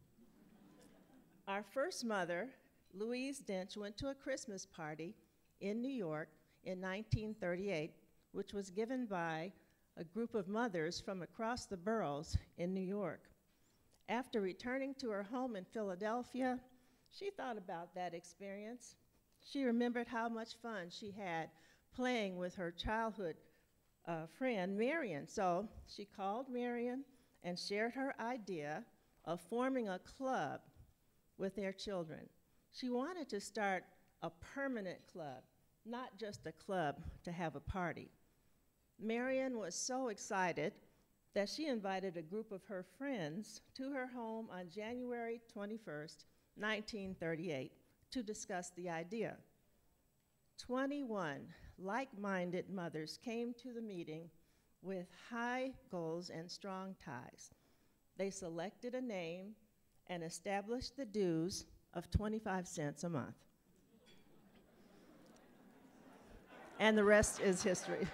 Our first mother, Louise Dench, went to a Christmas party in New York in 1938, which was given by a group of mothers from across the boroughs in New York. After returning to her home in Philadelphia, she thought about that experience. She remembered how much fun she had playing with her childhood friend, Marion. So she called Marion and shared her idea of forming a club with their children. She wanted to start a permanent club, not just a club to have a party. Marion was so excited that she invited a group of her friends to her home on January 21st, 1938, to discuss the idea. 21 like-minded mothers came to the meeting with high goals and strong ties. They selected a name and established the dues of 25 cents a month. And the rest is history.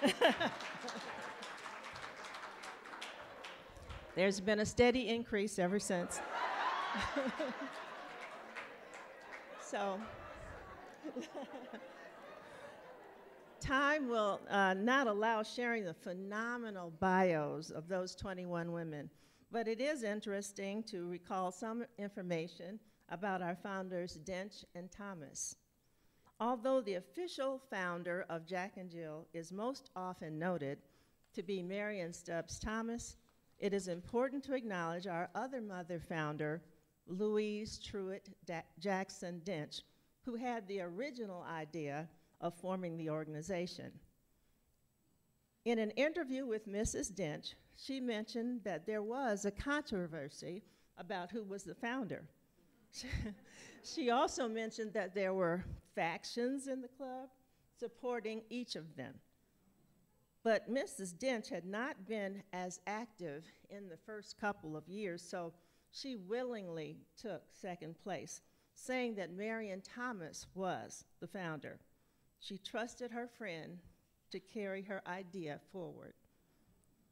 There's been a steady increase ever since. So, time will not allow sharing the phenomenal bios of those 21 women, but it is interesting to recall some information about our founders, Dench and Thomas. Although the official founder of Jack and Jill is most often noted to be Marion Stubbs Thomas, it is important to acknowledge our other mother founder, Louise Truett Jackson Dench, who had the original idea of forming the organization. In an interview with Mrs. Dench, she mentioned that there was a controversy about who was the founder. She also mentioned that there were factions in the club supporting each of them. But Mrs. Dench had not been as active in the first couple of years, so she willingly took second place, saying that Marion Thomas was the founder. She trusted her friend to carry her idea forward.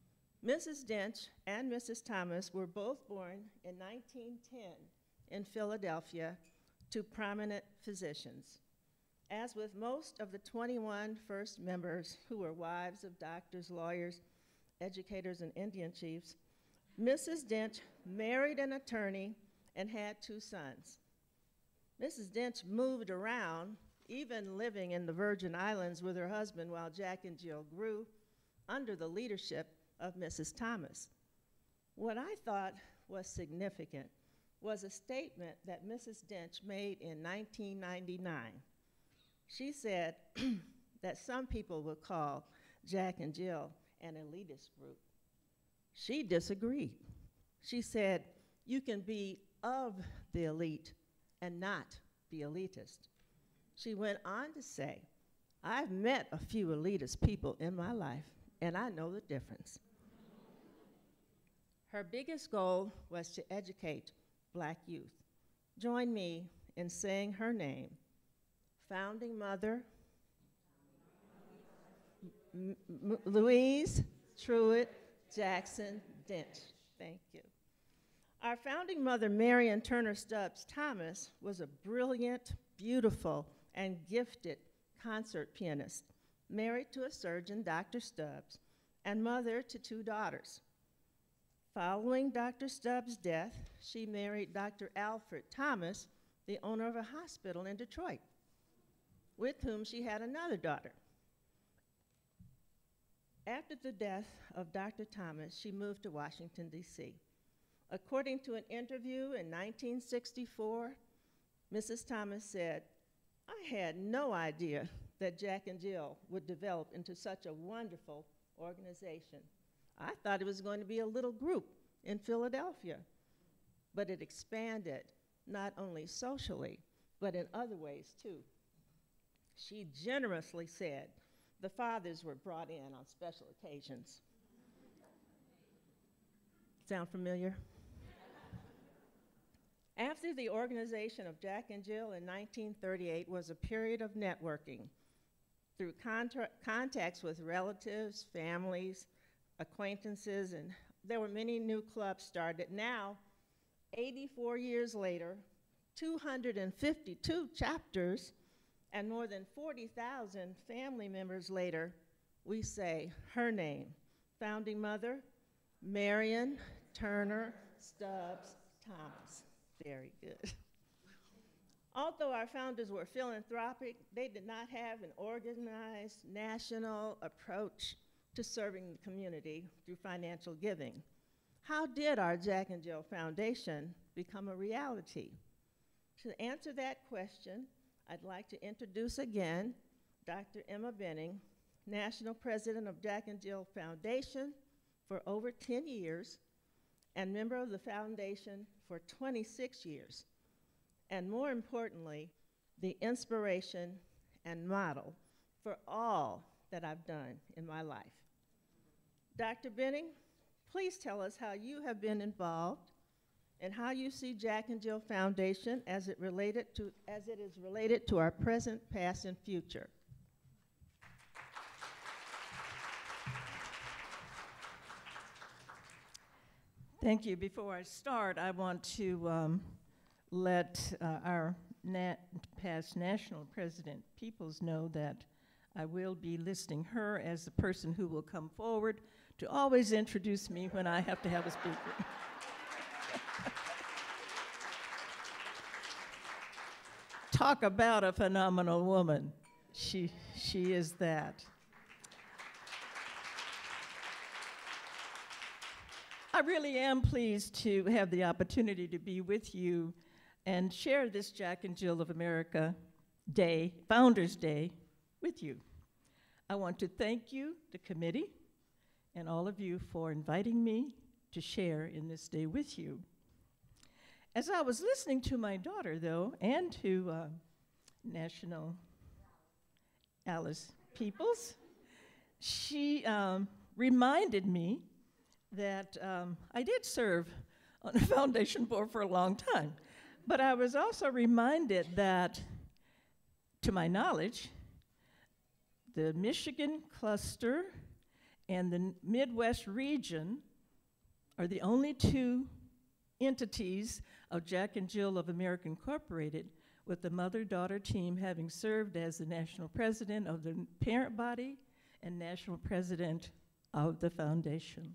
Mrs. Dench and Mrs. Thomas were both born in 1910 in Philadelphia to prominent physicians. As with most of the 21 first members who were wives of doctors, lawyers, educators, and Indian chiefs, Mrs. Dench married an attorney and had 2 sons. Mrs. Dench moved around, even living in the Virgin Islands with her husband while Jack and Jill grew under the leadership of Mrs. Thomas. What I thought was significant was a statement that Mrs. Dench made in 1999. She said that some people would call Jack and Jill an elitist group. She disagreed. She said, you can be of the elite and not be elitist. She went on to say, I've met a few elitist people in my life, and I know the difference. Her biggest goal was to educate Black youth. Join me in saying her name. Founding mother, Louise Truett Jackson Dench. Thank you. Our founding mother, Marion Turner Stubbs Thomas, was a brilliant, beautiful, and gifted concert pianist, married to a surgeon, Dr. Stubbs, and mother to 2 daughters. Following Dr. Stubbs' death, she married Dr. Alfred Thomas, the owner of a hospital in Detroit, with whom she had another daughter. After the death of Dr. Thomas, she moved to Washington, D.C. According to an interview in 1964, Mrs. Thomas said, I had no idea that Jack and Jill would develop into such a wonderful organization. I thought it was going to be a little group in Philadelphia, but it expanded not only socially, but in other ways too. She generously said the fathers were brought in on special occasions. Sound familiar? After the organization of Jack and Jill in 1938 was a period of networking through contacts with relatives, families, acquaintances, and there were many new clubs started. Now, 84 years later, 252 chapters, and more than 40,000 family members later, we say her name, founding mother, Marion Turner Stubbs Thomas. Very good. Although our founders were philanthropic, they did not have an organized national approach to serving the community through financial giving. How did our Jack and Jill Foundation become a reality? To answer that question, I'd like to introduce again Dr. Emma Benning, National President of Jack and Jill Foundation for over 10 years, and member of the foundation for 26 years. And more importantly, the inspiration and model for all that I've done in my life. Dr. Benning, please tell us how you have been involved and how you see Jack and Jill Foundation as it is related to our present, past, and future. Thank you. Before I start, I want to let our past national president, Peoples, know that I will be listing her as the person who will come forward to always introduce me when I have to have a speaker. Talk about a phenomenal woman. She is that. I really am pleased to have the opportunity to be with you and share this Jack and Jill of America Day, Founders Day, with you. I want to thank you, the committee, and all of you for inviting me to share in this day with you. As I was listening to my daughter, though, and to National Alice Peoples, she reminded me that I did serve on the foundation board for a long time. But I was also reminded that, to my knowledge, the Michigan cluster and the Midwest region are the only two entities of Jack and Jill of America Incorporated, with the mother-daughter team having served as the national president of the parent body and national president of the foundation.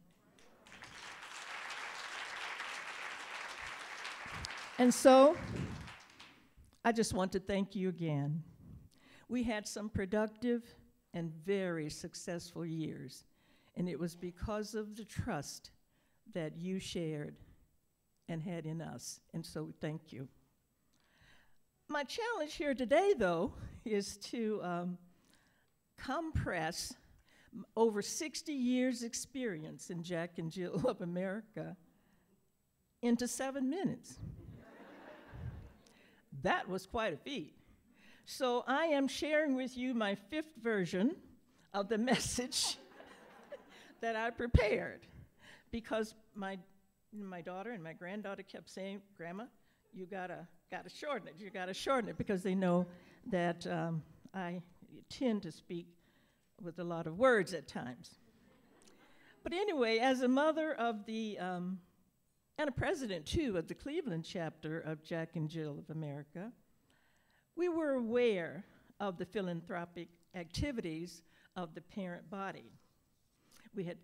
And so, I just want to thank you again. We had some productive and very successful years, and it was because of the trust that you shared and had in us, and so thank you. My challenge here today, though, is to compress over 60 years' experience in Jack and Jill of America into 7 minutes. That was quite a feat. So I am sharing with you my 5th version of the message that I prepared, because my daughter and my granddaughter kept saying, "Grandma, you gotta shorten it. You gotta shorten it," because they know that I tend to speak with a lot of words at times. But anyway, as a mother of the and a president, too, of the Cleveland chapter of Jack and Jill of America, we were aware of the philanthropic activities of the parent body. We had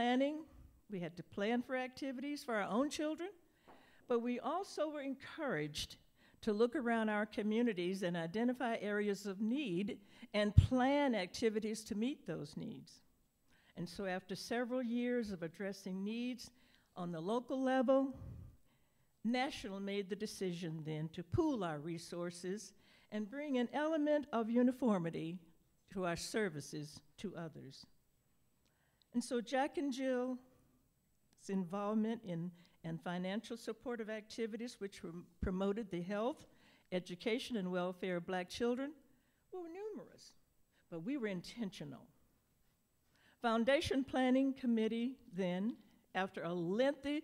to plan for activities for our own children, but we also were encouraged to look around our communities and identify areas of need and plan activities to meet those needs. And so after several years of addressing needs on the local level, National made the decision then to pool our resources and bring an element of uniformity to our services to others. And so Jack and Jill's involvement in and financial support of activities which promoted the health, education, and welfare of Black children were numerous, but we were intentional. Foundation Planning Committee then, after a lengthy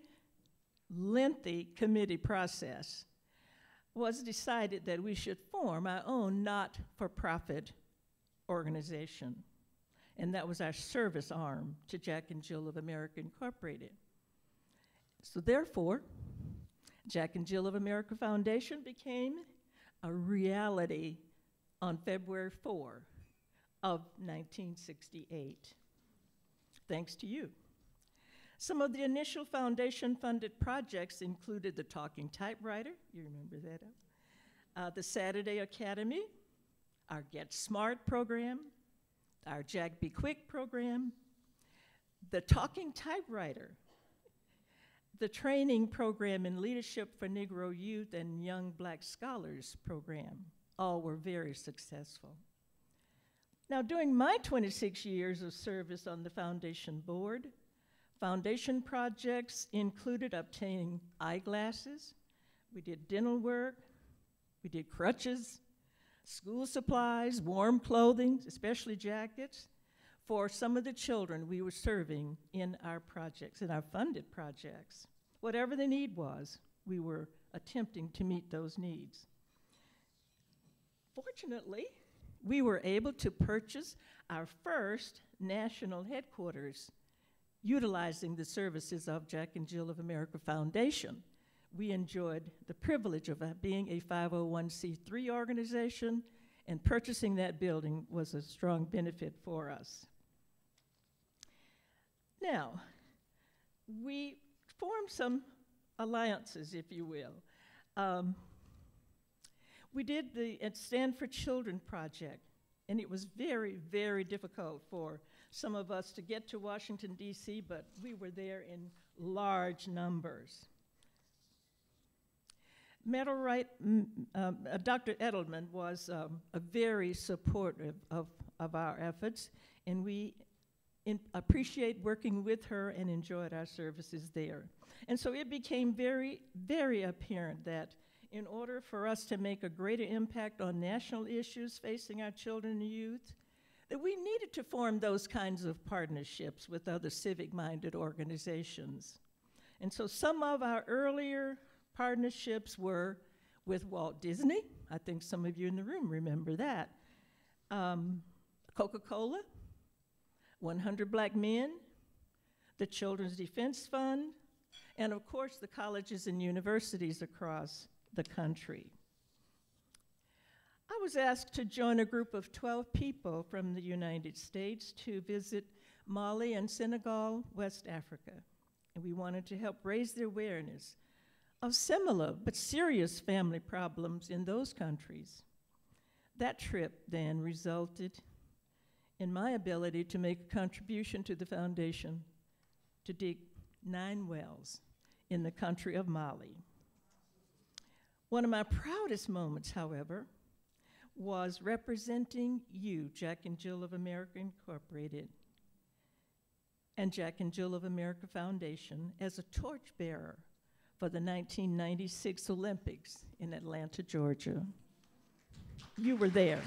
committee process, was decided that we should form our own not-for-profit organization. And that was our service arm to Jack and Jill of America Incorporated. So therefore, Jack and Jill of America Foundation became a reality on February 4 of 1968, thanks to you. Some of the initial foundation-funded projects included the Talking Typewriter, you remember that, the Saturday Academy, our Get Smart program, our Jack Be Quick program, the Talking Typewriter, the training program in leadership for Negro youth and young Black scholars program. All were very successful. Now, during my 26 years of service on the foundation board, foundation projects included obtaining eyeglasses, we did dental work, we did crutches, school supplies, warm clothing, especially jackets, for some of the children we were serving in our projects, in our funded projects. Whatever the need was, we were attempting to meet those needs. Fortunately, we were able to purchase our first national headquarters utilizing the services of Jack and Jill of America Foundation. We enjoyed the privilege of being a 501c3 organization, and purchasing that building was a strong benefit for us. Now, we formed some alliances, if you will. We did the Stand for Children project, and it was very, very difficult for some of us to get to Washington, D.C., but we were there in large numbers. Dr. Edelman was a very supportive of our efforts, and we appreciate working with her and enjoyed our services there. And so it became very, very apparent that in order for us to make a greater impact on national issues facing our children and youth, that we needed to form those kinds of partnerships with other civic-minded organizations. And so some of our earlier partnerships were with Walt Disney. I think some of you in the room remember that. Coca-Cola, 100 Black Men, the Children's Defense Fund, and of course the colleges and universities across the country. I was asked to join a group of 12 people from the United States to visit Mali and Senegal, West Africa. And we wanted to help raise the awareness of similar but serious family problems in those countries. That trip then resulted in my ability to make a contribution to the foundation to dig 9 wells in the country of Mali. One of my proudest moments, however, was representing you, Jack and Jill of America Incorporated, and Jack and Jill of America Foundation as a torchbearer for the 1996 Olympics in Atlanta, Georgia. You were there.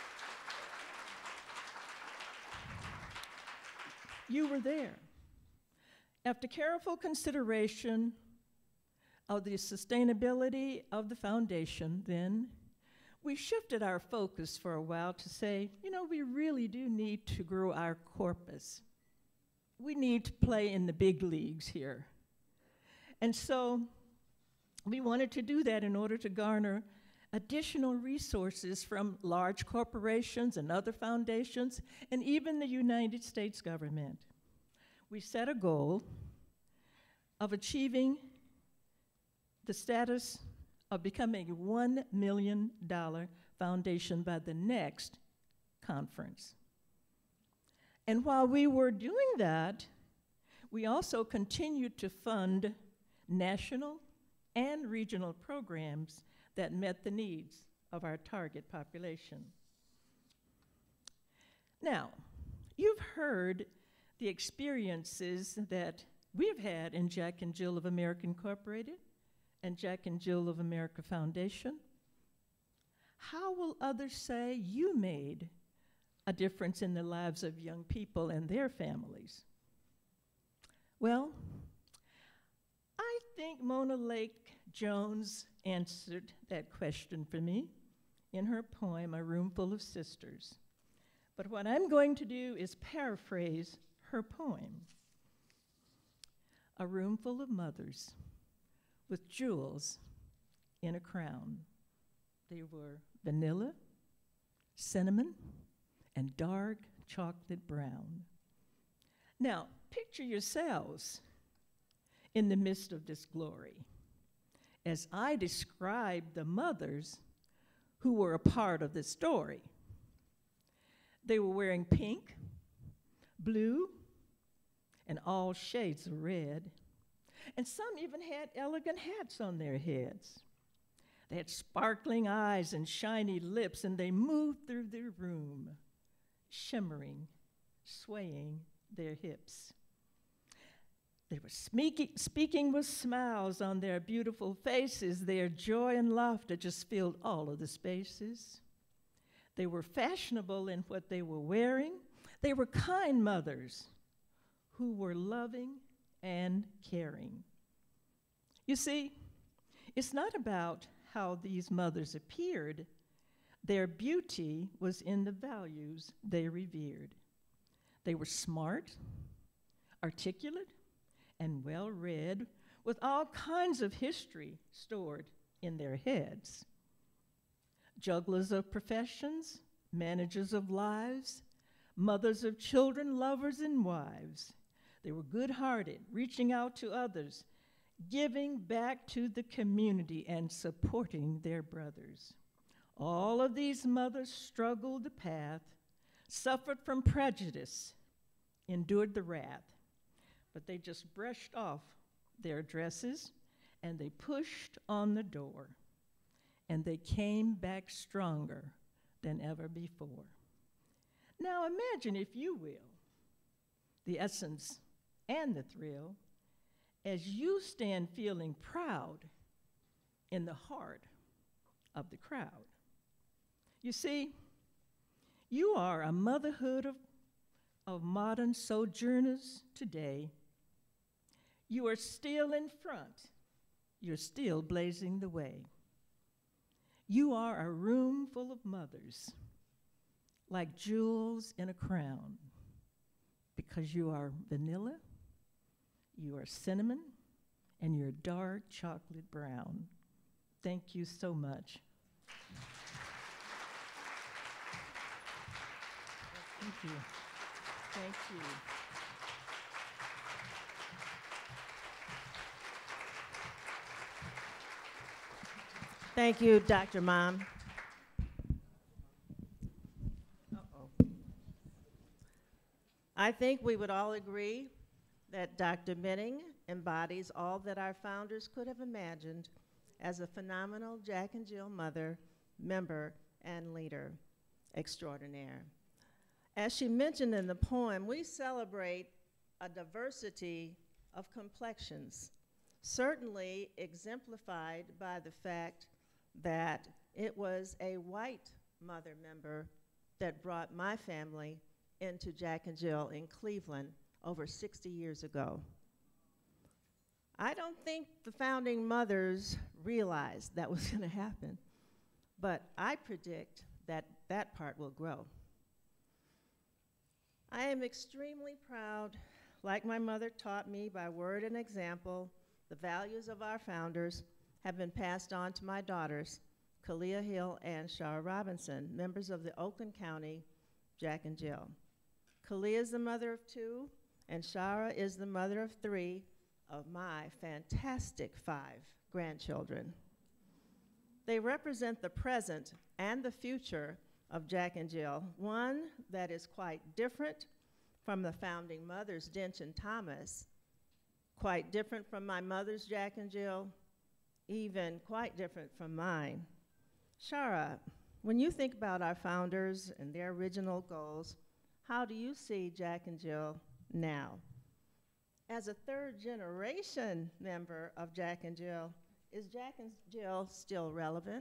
You were there. After careful consideration of the sustainability of the foundation, then, we shifted our focus for a while to say, you know, we really do need to grow our corpus. We need to play in the big leagues here. And so we wanted to do that in order to garner additional resources from large corporations and other foundations, and even the United States government. We set a goal of achieving the status of becoming a $1 million foundation by the next conference. And while we were doing that, we also continued to fund national and regional programs that met the needs of our target population. Now, you've heard the experiences that we've had in Jack and Jill of America Incorporated and Jack and Jill of America Foundation. How will others say you made a difference in the lives of young people and their families? Well, I think Mona Lake Jones answered that question for me in her poem, A Room Full of Sisters. But what I'm going to do is paraphrase her poem. A room full of mothers with jewels in a crown. They were vanilla, cinnamon, and dark chocolate brown. Now, picture yourselves in the midst of this glory as I describe the mothers who were a part of this story. They were wearing pink, blue, and all shades of red, and some even had elegant hats on their heads. They had sparkling eyes and shiny lips, and they moved through their room, shimmering, swaying their hips. They were speaking with smiles on their beautiful faces. Their joy and laughter just filled all of the spaces. They were fashionable in what they were wearing. They were kind mothers who were loving and caring. You see, it's not about how these mothers appeared. Their beauty was in the values they revered. They were smart, articulate, and well-read, with all kinds of history stored in their heads. Jugglers of professions, managers of lives, mothers of children, lovers, and wives. They were good-hearted, reaching out to others, giving back to the community, and supporting their brothers. All of these mothers struggled the path, suffered from prejudice, endured the wrath, but they just brushed off their dresses and they pushed on the door, and they came back stronger than ever before. Now imagine, if you will, the essence and the thrill as you stand feeling proud in the heart of the crowd. You see, you are a motherhood of modern sojourners today. You are still in front. You're still blazing the way. You are a room full of mothers, like jewels in a crown. because you are vanilla, you are cinnamon, and you're dark chocolate brown. Thank you so much. Thank you. Thank you. Thank you, Dr. Mom. I think we would all agree that Dr. Minning embodies all that our founders could have imagined as a phenomenal Jack and Jill mother, member, and leader extraordinaire. As she mentioned in the poem, we celebrate a diversity of complexions, certainly exemplified by the fact that it was a white mother member that brought my family into Jack and Jill in Cleveland over 60 years ago. I don't think the founding mothers realized that was going to happen, but I predict that that part will grow. I am extremely proud, like my mother taught me by word and example, the values of our founders have been passed on to my daughters, Kalia Hill and Shara Robinson, members of the Oakland County Jack and Jill. Kalia is the mother of 2, and Shara is the mother of 3 of my fantastic 5 grandchildren. They represent the present and the future of Jack and Jill, one that is quite different from the founding mothers, Dench and Thomas, quite different from my mother's Jack and Jill, even quite different from mine. Shara, when you think about our founders and their original goals, how do you see Jack and Jill now? As a 3rd generation member of Jack and Jill, is Jack and Jill still relevant?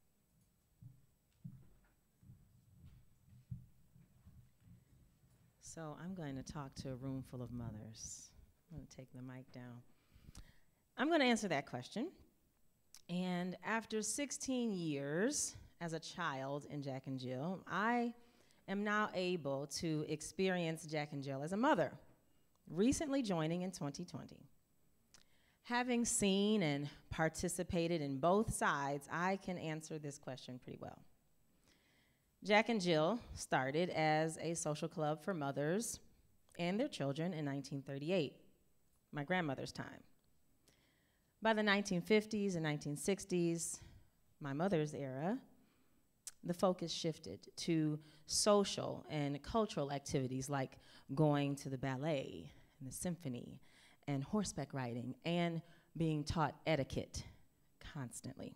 So I'm going to talk to a room full of mothers. I'm going to take the mic down. I'm going to answer that question. And after 16 years as a child in Jack and Jill, I am now able to experience Jack and Jill as a mother, recently joining in 2020. Having seen and participated in both sides, I can answer this question pretty well. Jack and Jill started as a social club for mothers and their children in 1938, my grandmother's time. By the 1950s and 1960s, my mother's era, the focus shifted to social and cultural activities like going to the ballet and the symphony and horseback riding and being taught etiquette constantly.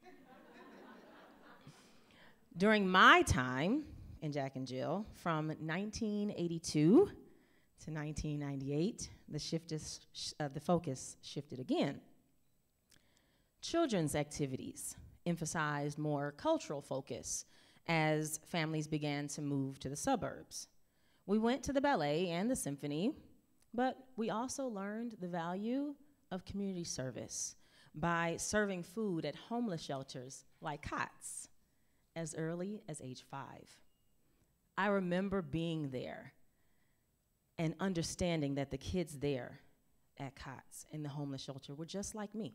During my time in Jack and Jill, from 1982 to 1998, the focus shifted again. Children's activities emphasized more cultural focus as families began to move to the suburbs. We went to the ballet and the symphony, but we also learned the value of community service by serving food at homeless shelters like COTS as early as age 5. I remember being there and understanding that the kids there at COTS in the homeless shelter were just like me.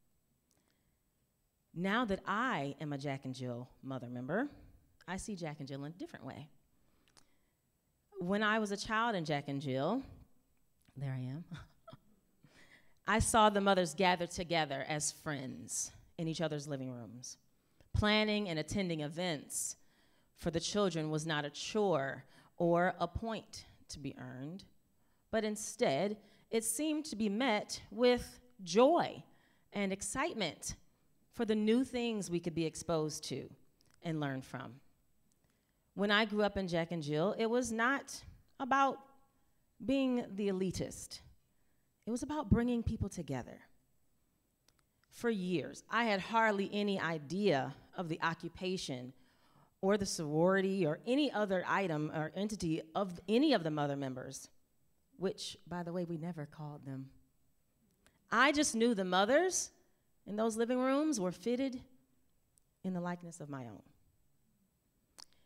Now that I am a Jack and Jill mother member, I see Jack and Jill in a different way. When I was a child in Jack and Jill, there I am, I saw the mothers gather together as friends in each other's living rooms. Planning and attending events for the children was not a chore or a point to be earned, but instead, it seemed to be met with joy and excitement for the new things we could be exposed to and learn from. When I grew up in Jack and Jill, it was not about being the elitist. It was about bringing people together. For years, I had hardly any idea of the occupation or the sorority or any other item or entity of any of the mother members, which, by the way, we never called them. I just knew the mothers in those living rooms were fitted in the likeness of my own.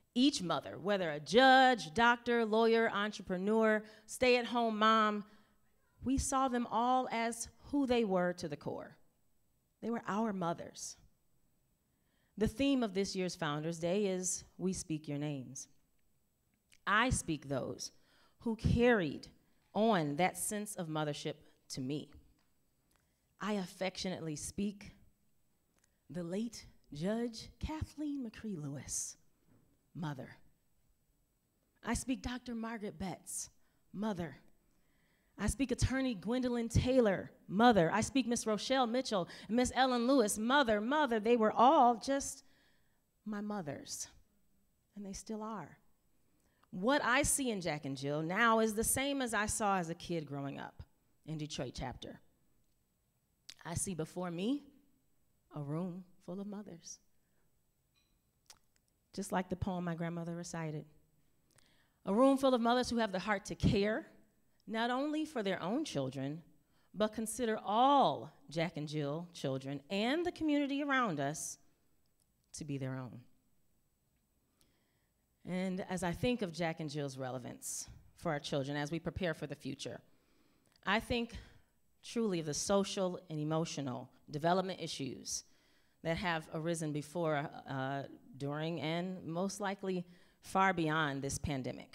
Each mother, whether a judge, doctor, lawyer, entrepreneur, stay-at-home mom, we saw them all as who they were to the core. They were our mothers. The theme of this year's Founders Day is We Speak Your Names. I speak those who carried on that sense of mothership to me. I affectionately speak the late Judge Kathleen McCree Lewis, mother. I speak Dr. Margaret Betts, mother. I speak Attorney Gwendolyn Taylor, mother. I speak Miss Rochelle Mitchell and Miss Ellen Lewis, mother, mother. They were all just my mothers, and they still are. What I see in Jack and Jill now is the same as I saw as a kid growing up in Detroit chapter. I see before me a room full of mothers, just like the poem my grandmother recited. A room full of mothers who have the heart to care, not only for their own children, but consider all Jack and Jill children and the community around us to be their own. And as I think of Jack and Jill's relevance for our children as we prepare for the future, I think truly of the social and emotional development issues that have arisen before, during, and most likely far beyond this pandemic.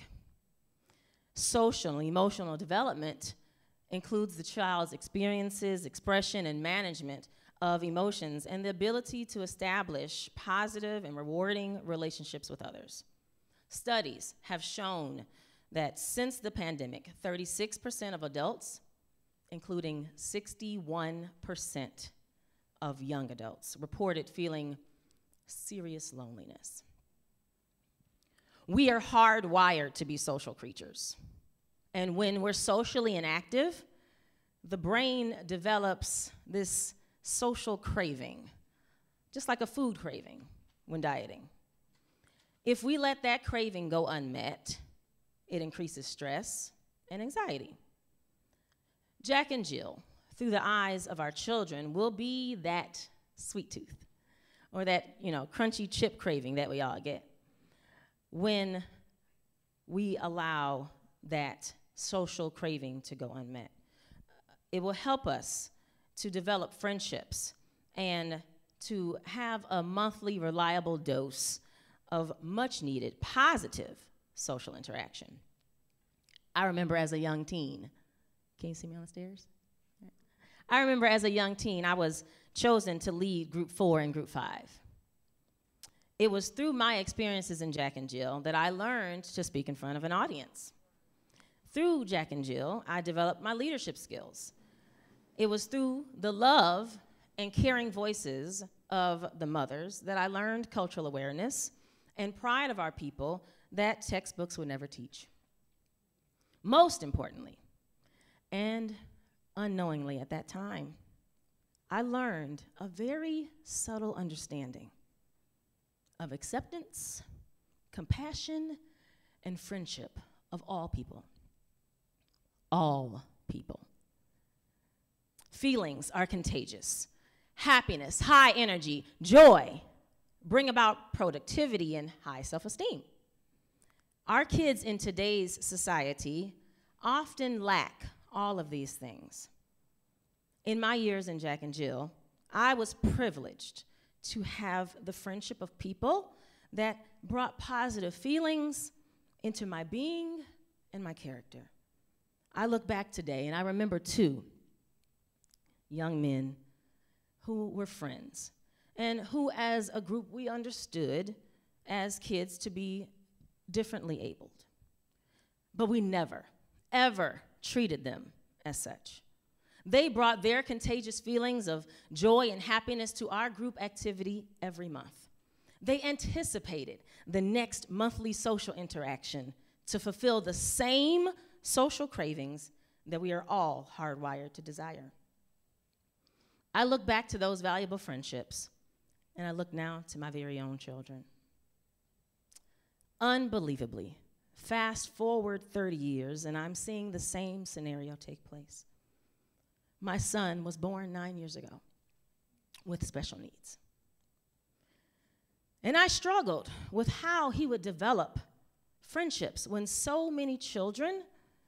Social and emotional development includes the child's experiences, expression, and management of emotions, and the ability to establish positive and rewarding relationships with others. Studies have shown that since the pandemic, 36% of adults, including 61% of young adults, reported feeling serious loneliness. We are hardwired to be social creatures. And when we're socially inactive, the brain develops this social craving, just like a food craving when dieting. If we let that craving go unmet, it increases stress and anxiety. Jack and Jill, through the eyes of our children, will be that sweet tooth or that, crunchy chip craving that we all get when we allow that social craving to go unmet. It will help us to develop friendships and to have a monthly reliable dose of much needed positive social interaction. I remember as a young teen, can you see me on the stairs? I remember as a young teen, I was chosen to lead Group 4 and Group 5. It was through my experiences in Jack and Jill that I learned to speak in front of an audience. Through Jack and Jill, I developed my leadership skills. It was through the love and caring voices of the mothers that I learned cultural awareness and pride of our people that textbooks would never teach. Most importantly, and unknowingly at that time, I learned a very subtle understanding of acceptance, compassion, and friendship of all people. All people. Feelings are contagious. Happiness, high energy, joy bring about productivity and high self-esteem. Our kids in today's society often lack all of these things. In my years in Jack and Jill, I was privileged to have the friendship of people that brought positive feelings into my being and my character. I look back today and I remember 2 young men who were friends and who as a group we understood as kids to be differently abled. But we never, ever treated them as such. They brought their contagious feelings of joy and happiness to our group activity every month. They anticipated the next monthly social interaction to fulfill the same social cravings that we are all hardwired to desire. I look back to those valuable friendships, and I look now to my very own children. Unbelievably, fast forward 30 years, and I'm seeing the same scenario take place. My son was born 9 years ago with special needs. And I struggled with how he would develop friendships when so many children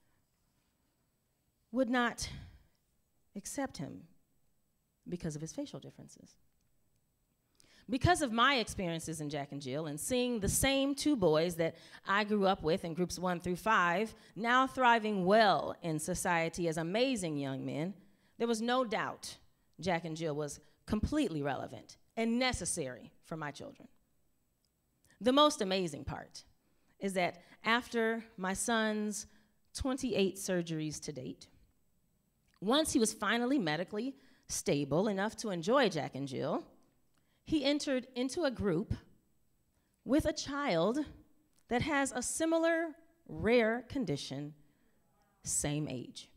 would not accept him because of his facial differences. Because of my experiences in Jack and Jill and seeing the same two boys that I grew up with in groups 1 through 5, now thriving well in society as amazing young men, there was no doubt Jack and Jill was completely relevant and necessary for my children. The most amazing part is that after my son's 28 surgeries to date, once he was finally medically stable enough to enjoy Jack and Jill, he entered into a group with a child that has a similar rare condition, same age.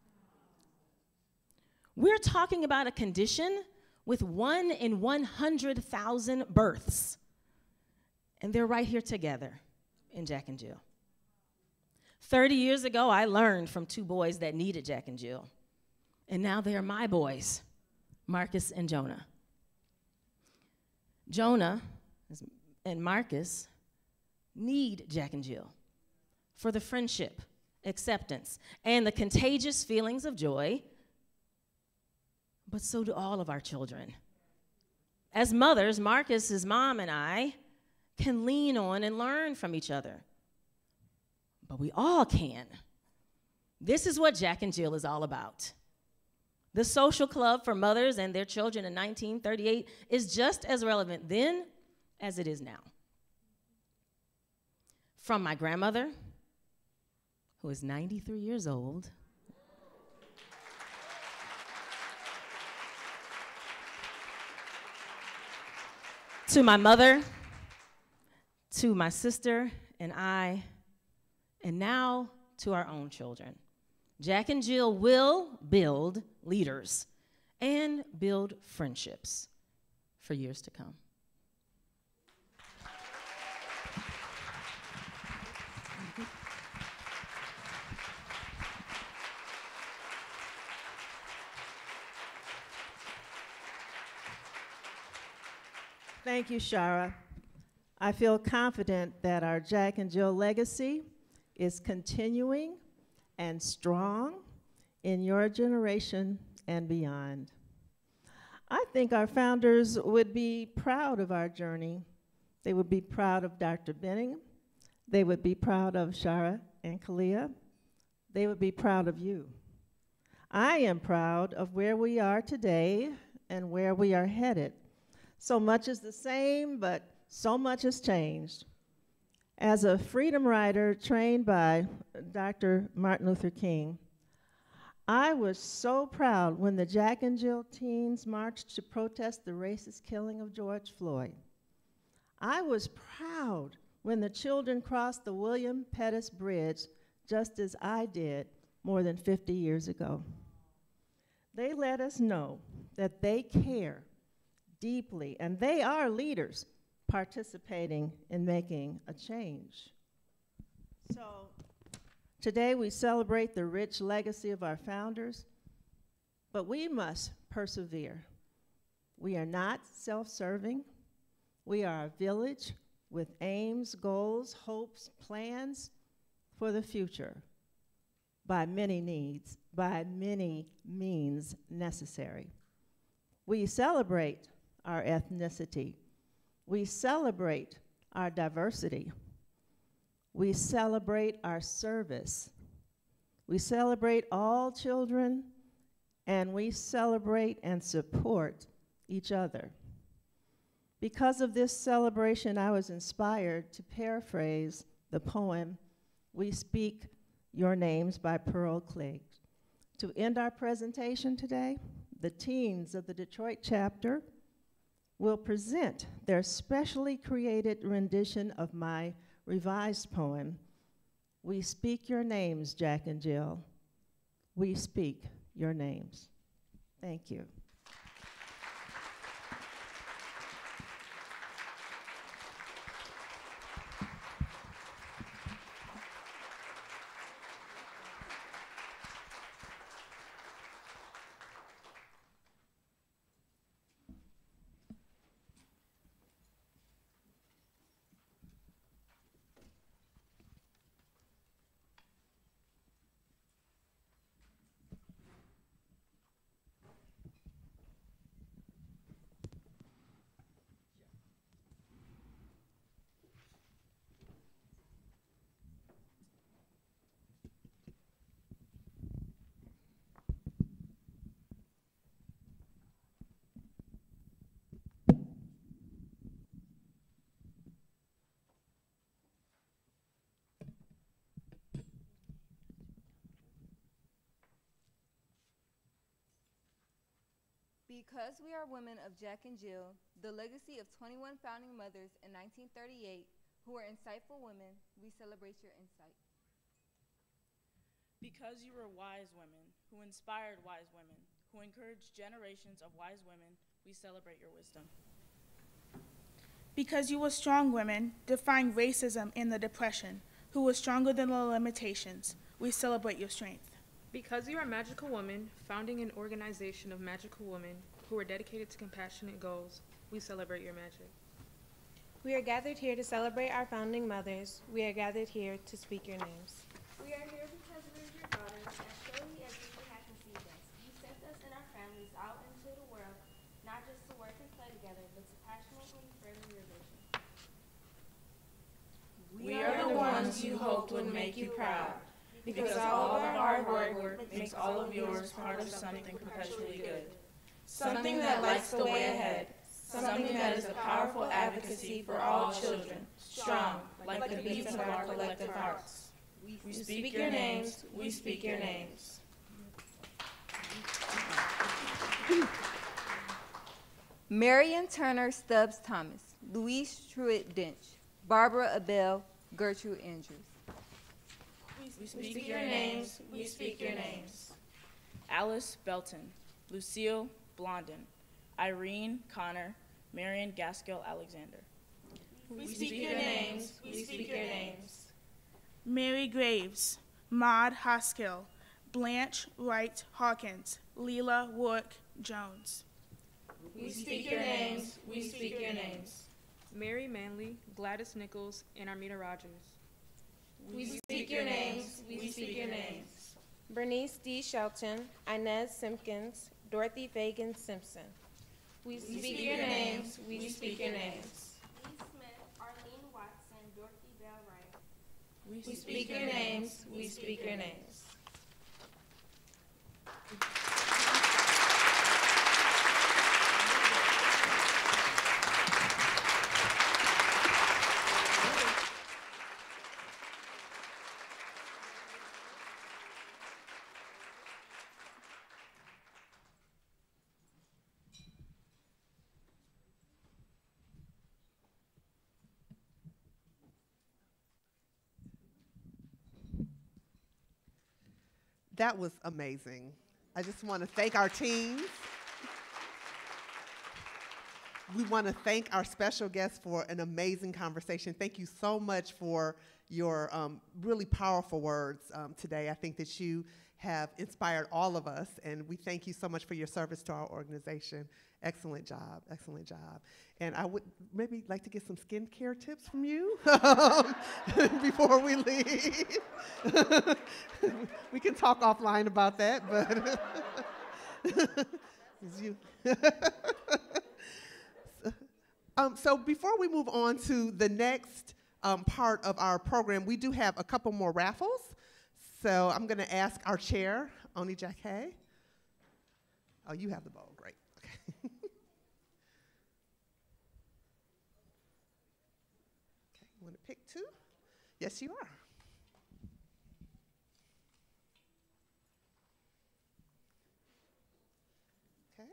We're talking about a condition with 1 in 100,000 births, and they're right here together in Jack and Jill. 30 years ago, I learned from two boys that needed Jack and Jill, and now they are my boys, Marcus and Jonah. Jonah and Marcus need Jack and Jill for the friendship, acceptance, and the contagious feelings of joy, but so do all of our children. As mothers, Marcus's mom and I can lean on and learn from each other, but we all can. This is what Jack and Jill is all about. The social club for mothers and their children in 1938 is just as relevant then as it is now. From my grandmother, who is 93 years old, to my mother, to my sister and I, and now to our own children. Jack and Jill will build leaders and build friendships for years to come. Thank you, Shara. I feel confident that our Jack and Jill legacy is continuing and strong in your generation and beyond. I think our founders would be proud of our journey. They would be proud of Dr. Benning. They would be proud of Shara and Kalia. They would be proud of you. I am proud of where we are today and where we are headed. So much is the same, but so much has changed. As a freedom rider trained by Dr. Martin Luther King, I was so proud when the Jack and Jill teens marched to protest the racist killing of George Floyd. I was proud when the children crossed the William Pettus Bridge, just as I did more than 50 years ago. They let us know that they care deeply, and they are leaders participating in making a change. So today we celebrate the rich legacy of our founders, but we must persevere. We are not self-serving. We are a village with aims, goals, hopes, plans for the future by many needs, by many means necessary. We celebrate our ethnicity. We celebrate our diversity. We celebrate our service. We celebrate all children, and we celebrate and support each other. Because of this celebration, I was inspired to paraphrase the poem, "We Speak Your Names" by Pearl Cleage. To end our presentation today, the teens of the Detroit chapter will present their specially created rendition of my revised poem, "We Speak Your Names, Jack and Jill. We speak your names." Thank you. Because we are women of Jack and Jill, the legacy of 21 founding mothers in 1938 who were insightful women, we celebrate your insight. Because you were wise women, who inspired wise women, who encouraged generations of wise women, we celebrate your wisdom. Because you were strong women, defying racism and the Depression, who were stronger than the limitations, we celebrate your strength. Because you are magical women, founding an organization of magical women who are dedicated to compassionate goals, we celebrate your magic. We are gathered here to celebrate our founding mothers. We are gathered here to speak your names. We are here because we're your daughters, as surely as you have conceived us. You sent us and our families out into the world, not just to work and play together, but to passionately further your vision. We are the ones you hoped would make you proud, because all of our hard work makes all of yours part of something perpetually good. Something that lights the way ahead, something that is a powerful advocacy for all children, strong, like the beats of our collective hearts. We speak your names, we speak your names. Marion Turner Stubbs Thomas, Louise Truitt Dench, Barbara Abel, Gertrude Andrews. We speak your names, we speak your names. Alice Belton, Lucille Blondin, Irene Connor, Marion Gaskill Alexander. We speak your names, we speak your names. Mary Graves, Maud Hoskill, Blanche Wright Hawkins, Leela Warwick Jones. We speak your names, we speak your names. Mary Manley, Gladys Nichols, and Armida Rogers. We speak your names, we speak your names. Bernice D. Shelton, Inez Simpkins, Dorothy Fagan Simpson. We speak your names, we speak your names. Lee Smith, Arlene Watson, Dorothy Bell Wright. We speak your names, we speak your names. That was amazing. I just want to thank our teams. We want to thank our special guests for an amazing conversation. Thank you so much for your really powerful words today. I think that you have inspired all of us, and we thank you so much for your service to our organization. Excellent job, excellent job. And I would maybe like to get some skincare tips from you before we leave. We can talk offline about that, but you. So before we move on to the next part of our program, we do have a couple more raffles. So I'm going to ask our chair, Oni Jacquet. Oh, you have the bowl. Great. Okay. Okay, you want to pick two? Yes, you are. Okay.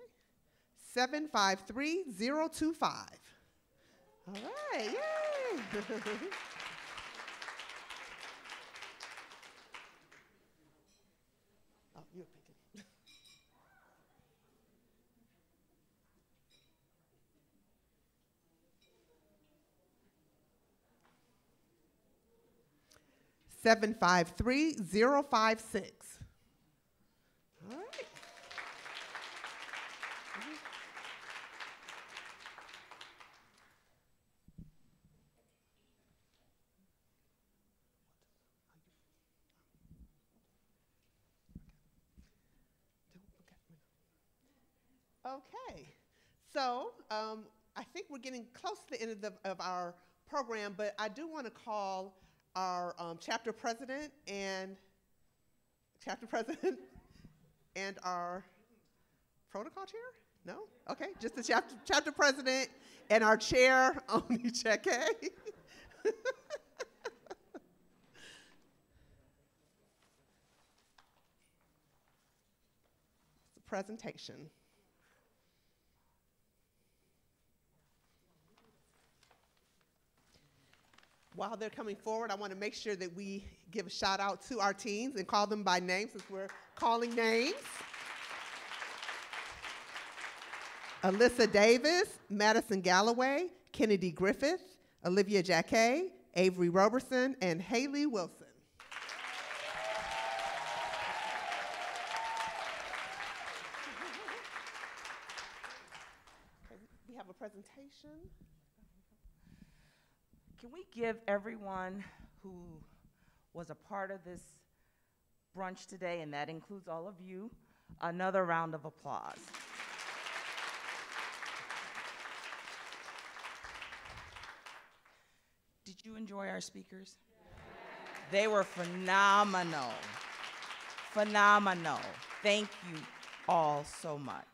753025. All right, yay! Oh, you're picking. Seven 53056. All right. Okay, so I think we're getting close to the end of our program, but I do want to call our chapter president and our protocol chair? No? Okay, just the chapter president and our chair, Oni Jacquet. Presentation. While they're coming forward, I want to make sure that we give a shout out to our teens and call them by name since we're calling names. Alyssa Davis, Madison Galloway, Kennedy Griffith, Olivia Jacquet, Avery Roberson, and Haley Wilson. We have a presentation. Can we give everyone who was a part of this brunch today, and that includes all of you, another round of applause? Did you enjoy our speakers? They were phenomenal. Phenomenal. Thank you all so much.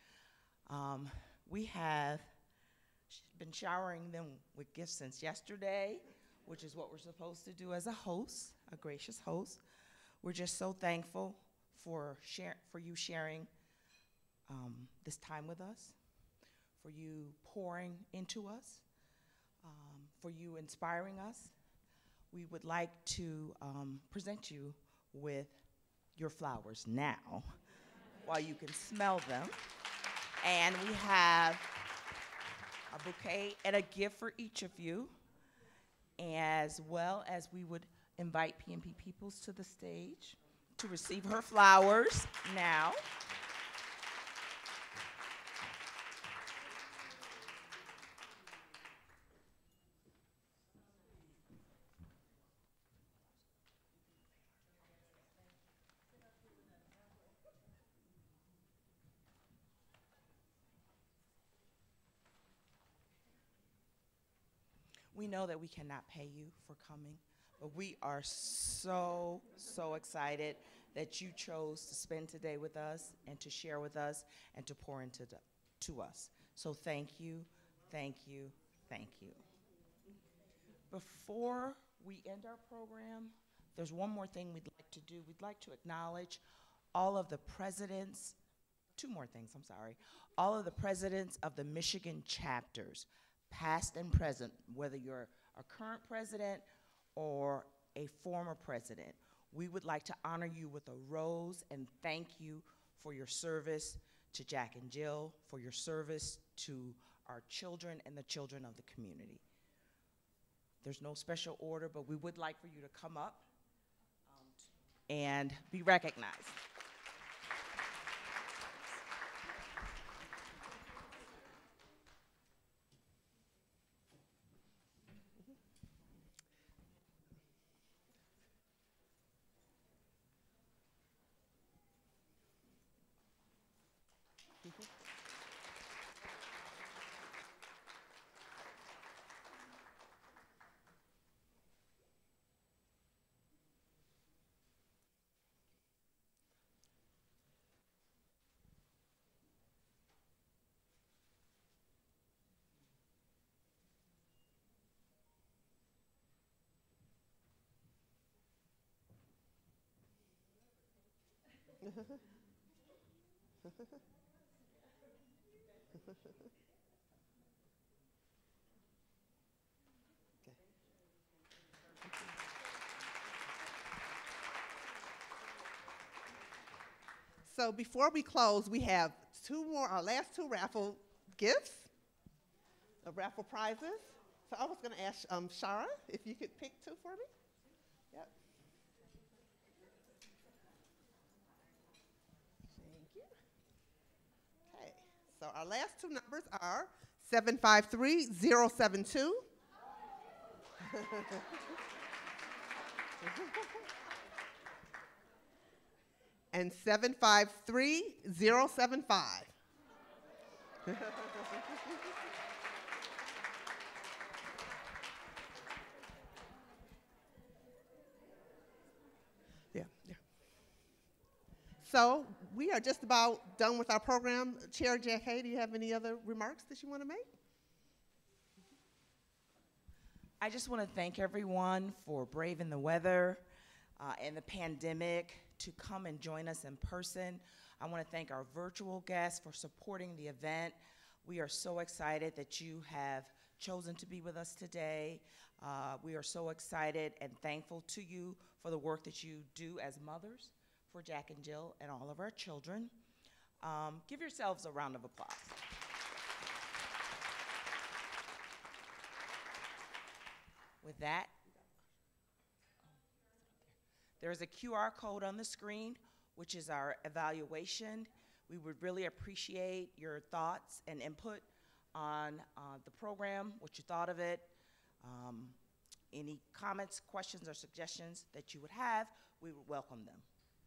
We have been showering them with gifts since yesterday, which is what we're supposed to do as a host, a gracious host. We're just so thankful for you sharing this time with us, for you pouring into us, for you inspiring us. We would like to present you with your flowers now while you can smell them. And we have a bouquet and a gift for each of you, as well as we would invite PNP Peoples to the stage to receive her flowers now. We know that we cannot pay you for coming, but we are so, so excited that you chose to spend today with us and to share with us and to pour into to us. So thank you, thank you, thank you. Before we end our program, there's one more thing we'd like to do. We'd like to acknowledge all of the presidents, two more things, I'm sorry, all of the presidents of the Michigan chapters, past and present, whether you're a current president or a former president. We would like to honor you with a rose and thank you for your service to Jack and Jill, for your service to our children and the children of the community. There's no special order, but we would like for you to come up and be recognized. So before we close, we have our last two raffle gifts, raffle prizes. So I was going to ask Shara if you could pick two for me. Yep. Thank you. Okay, so our last two numbers are 753072. And 753075. Yeah. So we are just about done with our program. Chair Jacquet, do you have any other remarks that you want to make? I just want to thank everyone for braving the weather and the pandemic to come and join us in person. I want to thank our virtual guests for supporting the event. We are so excited that you have chosen to be with us today. We are so excited and thankful to you for the work that you do as mothers for Jack and Jill and all of our children. Give yourselves a round of applause. With that, there is a QR code on the screen, which is our evaluation. We would really appreciate your thoughts and input on the program, what you thought of it. Any comments, questions, or suggestions that you would have, we would welcome them.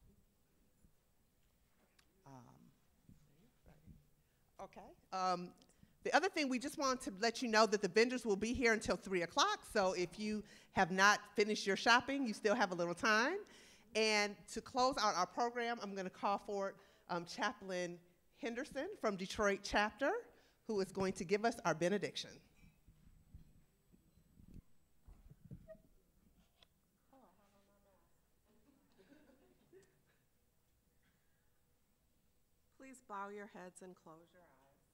Okay. The other thing, we just want to let you know that the vendors will be here until 3 o'clock. So if you have not finished your shopping, you still have a little time. And to close out our program, I'm going to call forward Chaplain Henderson from Detroit Chapter, who is going to give us our benediction. Please bow your heads and close your eyes.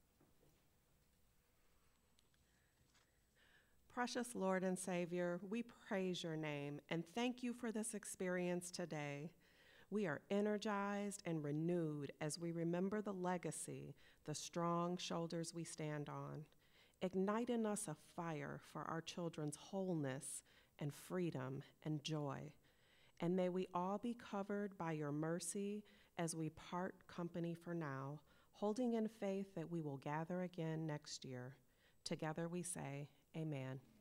Precious Lord and Savior, we praise your name and thank you for this experience today. We are energized and renewed as we remember the legacy, the strong shoulders we stand on. Ignite in us a fire for our children's wholeness and freedom and joy. And may we all be covered by your mercy as we part company for now, holding in faith that we will gather again next year. Together we say, amen.